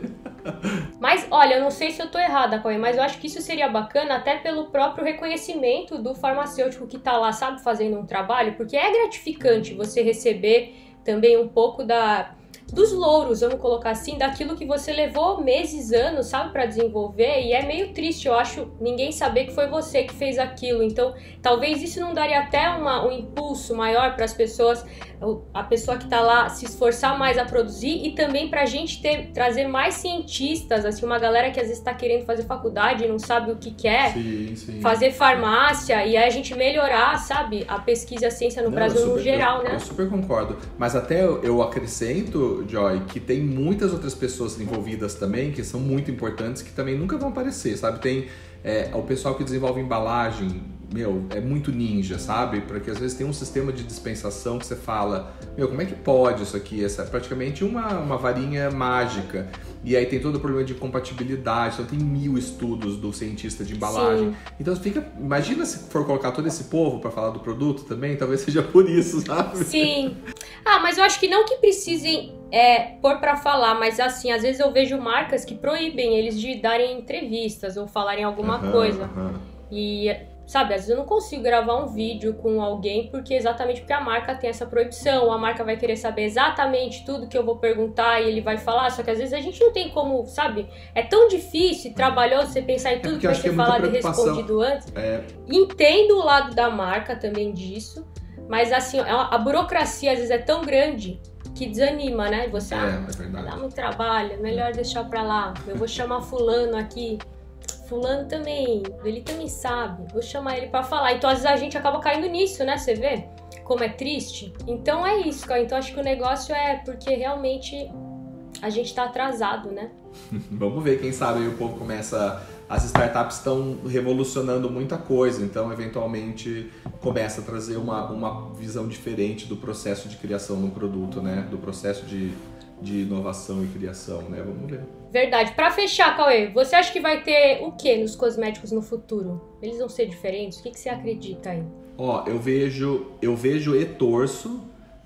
Mas, olha, eu não sei se eu tô errada, Cauê, mas eu acho que isso seria bacana até pelo próprio reconhecimento do farmacêutico que tá lá, sabe, fazendo um trabalho, porque é gratificante você receber também um pouco da... dos louros, vamos colocar assim, daquilo que você levou meses, anos, sabe, para desenvolver, e é meio triste, eu acho, ninguém saber que foi você que fez aquilo. Então, talvez isso não daria até uma, um impulso maior para as pessoas, a pessoa que tá lá se esforçar mais a produzir, e também pra gente ter, trazer mais cientistas, assim, uma galera que às vezes tá querendo fazer faculdade e não sabe o que quer, sim, sim. fazer farmácia, e aí a gente melhorar, sabe, a pesquisa e a ciência no não, Brasil super, no geral, eu, né? Eu super concordo, mas até eu acrescento, Joy, que tem muitas outras pessoas envolvidas também, que são muito importantes, que também nunca vão aparecer, sabe? Tem é, o pessoal que desenvolve embalagem, meu, é muito ninja, sabe? Porque às vezes tem um sistema de dispensação que você fala, meu, como é que pode isso aqui? Essa é praticamente uma, uma varinha mágica. E aí tem todo o problema de compatibilidade, então tem mil estudos do cientista de embalagem. Sim. Então fica, imagina se for colocar todo esse povo para falar do produto também, talvez seja por isso, sabe? Sim. Ah, mas eu acho que não que precisem é, pôr para falar, mas assim, às vezes eu vejo marcas que proíbem eles de darem entrevistas ou falarem alguma uhum, coisa. Uhum. E... sabe, às vezes eu não consigo gravar um vídeo com alguém porque exatamente porque a marca tem essa proibição, a marca vai querer saber exatamente tudo que eu vou perguntar e ele vai falar, só que às vezes a gente não tem como, sabe, é tão difícil e trabalhoso você pensar em tudo é que vai ser que falado e respondido antes. É. Entendo o lado da marca também disso, mas assim, a burocracia às vezes é tão grande que desanima, né? Você, é, ah, é verdade. dá muito trabalho, é melhor deixar pra lá, eu vou chamar fulano aqui. Fulano também, ele também sabe, vou chamar ele pra falar. Então às vezes a gente acaba caindo nisso, né, você vê? Como é triste. Então é isso, cara. Então acho que o negócio é porque realmente a gente tá atrasado, né? Vamos ver, quem sabe aí o povo começa... As startups estão revolucionando muita coisa, então eventualmente começa a trazer uma, uma visão diferente do processo de criação do produto, né? Do processo de... de inovação e criação, né? Vamos ver. Verdade. Pra fechar, Cauê, você acha que vai ter o que nos cosméticos no futuro? Eles vão ser diferentes? O que, que você acredita aí? Ó, eu vejo, eu vejo e torço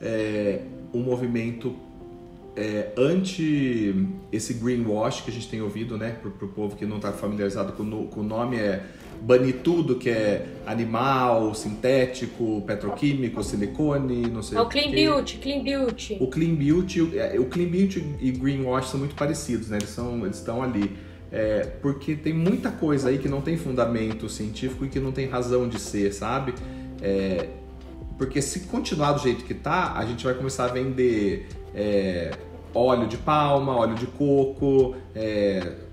é, um movimento é, anti esse greenwash que a gente tem ouvido, né? Pro, pro povo que não tá familiarizado com, no, com o nome, é banir tudo que é animal, sintético, petroquímico, silicone, não sei é o o Clean que. Beauty, Clean Beauty. O Clean Beauty, o Clean Beauty e Greenwash são muito parecidos, né? Eles são, eles estão ali. É, porque tem muita coisa aí que não tem fundamento científico e que não tem razão de ser, sabe? É, porque se continuar do jeito que tá, a gente vai começar a vender é, óleo de palma, óleo de coco, é,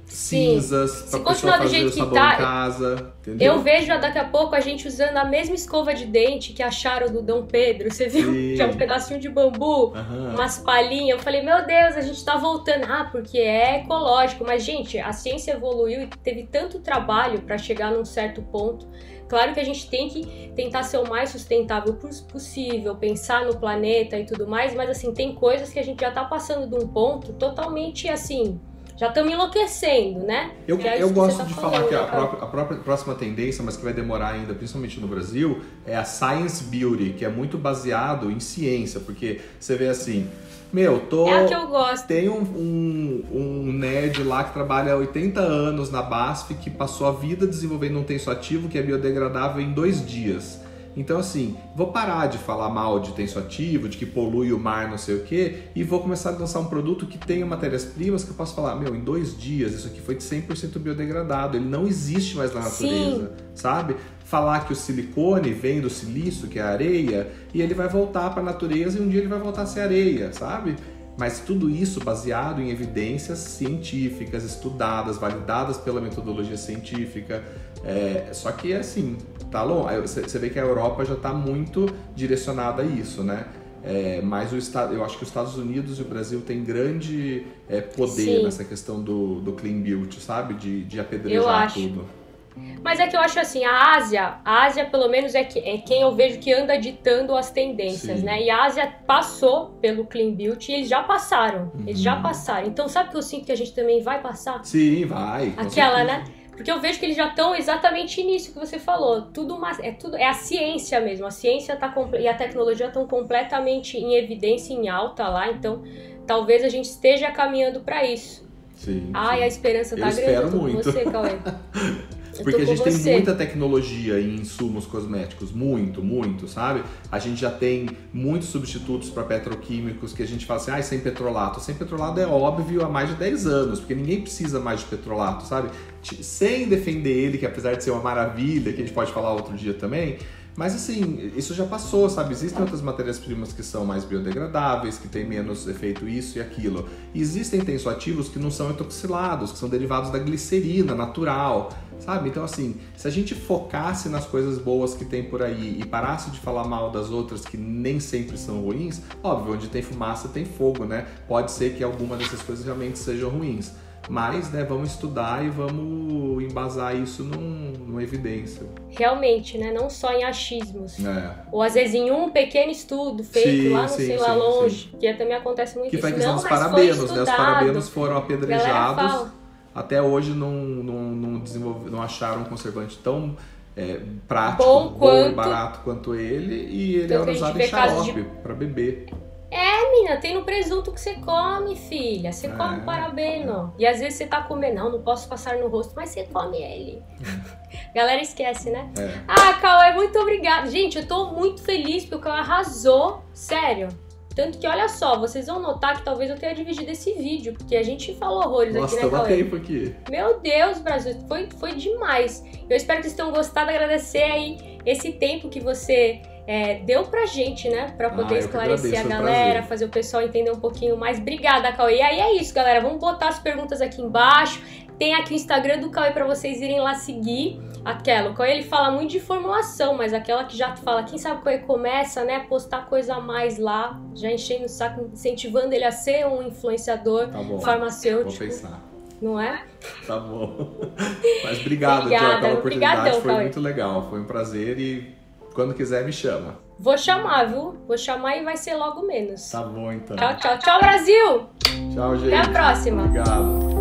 cinzas, Sim. pra Se pessoa continuar do fazer jeito o que sabão tá, em casa, entendeu? eu vejo daqui a pouco a gente usando a mesma escova de dente que acharam do Dom Pedro, você viu? Sim. Que é um pedacinho de bambu, Aham. umas palhinhas. Eu falei, meu Deus, a gente tá voltando. Ah, porque é ecológico. Mas, gente, a ciência evoluiu e teve tanto trabalho pra chegar num certo ponto. Claro que a gente tem que tentar ser o mais sustentável possível, pensar no planeta e tudo mais, mas assim, tem coisas que a gente já tá passando de um ponto totalmente assim, já estamos enlouquecendo, né? Eu, é eu gosto tá de falando, falar que a né, própria, a própria próxima tendência, mas que vai demorar ainda, principalmente no Brasil, é a Science Beauty, que é muito baseado em ciência, porque você vê assim, meu, tô... É a que eu gosto. Tem um, um, um nerd lá que trabalha há oitenta anos na B A S F, que passou a vida desenvolvendo um tensoativo que é biodegradável em dois dias. Então, assim, vou parar de falar mal de tensoativo, de que polui o mar, não sei o quê, e vou começar a lançar um produto que tenha matérias-primas que eu posso falar, meu, em dois dias isso aqui foi de cem por cento biodegradado, ele não existe mais na natureza, Sim. sabe? Falar que o silicone vem do silício, que é a areia, e ele vai voltar para a natureza e um dia ele vai voltar a ser areia, sabe? Mas tudo isso baseado em evidências científicas, estudadas, validadas pela metodologia científica. É, só que assim, tá longe. Você vê que a Europa já está muito direcionada a isso, né? É, mas o estado, eu acho que os Estados Unidos e o Brasil têm grande é, poder Sim. nessa questão do, do clean beauty, sabe? De, de apedrejar tudo. Mas é que eu acho assim, a Ásia, a Ásia pelo menos é, que, é quem eu vejo que anda ditando as tendências, Sim. né? E a Ásia passou pelo Clean Beauty e eles já passaram, uhum. eles já passaram. Então sabe que eu sinto que a gente também vai passar? Sim, vai. Aquela, né? Porque eu vejo que eles já estão exatamente nisso que você falou. Tudo uma, é, tudo, é a ciência mesmo. A ciência tá, e a tecnologia estão completamente em evidência, em alta lá. Então talvez a gente esteja caminhando para isso. Sim, Ai, sim. a esperança tá eu grande. Espero eu tô muito. com você, Cauê. Porque a gente tem muita tecnologia em insumos cosméticos, muito, muito, sabe? A gente já tem muitos substitutos para petroquímicos que a gente fala assim, ah, sem petrolato. Sem petrolato é óbvio há mais de dez anos, porque ninguém precisa mais de petrolato, sabe? Sem defender ele, que apesar de ser uma maravilha, que a gente pode falar outro dia também, mas assim, isso já passou, sabe? Existem outras matérias-primas que são mais biodegradáveis, que têm menos efeito isso e aquilo. E existem tensoativos que não são etoxilados, que são derivados da glicerina natural, sabe? Então assim, se a gente focasse nas coisas boas que tem por aí e parasse de falar mal das outras que nem sempre são ruins, óbvio, onde tem fumaça tem fogo, né? Pode ser que alguma dessas coisas realmente sejam ruins. Mas, né, vamos estudar e vamos embasar isso num, numa evidência. Realmente, né? Não só em achismos. É. Ou às vezes em um pequeno estudo feito sim, lá, não sim, sei sim, lá longe, sim. que também acontece muito que isso. foi a questão não, dos mas parabenos, né? Os parabenos foram apedrejados. Fala. Até hoje não, não, não, desenvolve, não acharam um conservante tão é, prático, bom, bom quanto... e barato quanto ele. E ele então, era usado em xarope de... para beber. É, menina, tem no presunto que você come, filha. Você é, come o parabeno. É. E às vezes você tá comendo, não, não posso passar no rosto, mas você come ele. É. Galera esquece, né? É. Ah, Cauê, muito obrigada. Gente, eu tô muito feliz porque o Cauê arrasou. Sério. Tanto que, olha só, vocês vão notar que talvez eu tenha dividido esse vídeo, porque a gente falou horrores Nossa, aqui, né, Cauê? tempo aqui. Meu Deus, Brasil, foi, foi demais. Eu espero que vocês tenham gostado, agradecer aí esse tempo que você... É, deu pra gente, né? Pra poder ah, esclarecer a galera, fazer o pessoal entender um pouquinho mais. Obrigada, Cauê. E aí é isso, galera. Vamos botar as perguntas aqui embaixo. Tem aqui o Instagram do Cauê pra vocês irem lá seguir. Aquela, o Cauê, ele fala muito de formulação, mas aquela que já fala, quem sabe o Cauê começa, né? Postar coisa a mais lá, já enchendo o saco, incentivando ele a ser um influenciador tá bom. farmacêutico. Vou pensar. Não é? Tá bom. Mas obrigado, Obrigada, Joy, pela oportunidade. Obrigadão, foi Cauê. muito legal. Foi um prazer e... Quando quiser, me chama. Vou chamar, viu? Vou chamar e vai ser logo menos. Tá bom, então. Tchau, tchau. Tchau, Brasil! Tchau, gente. Até a próxima. Obrigado.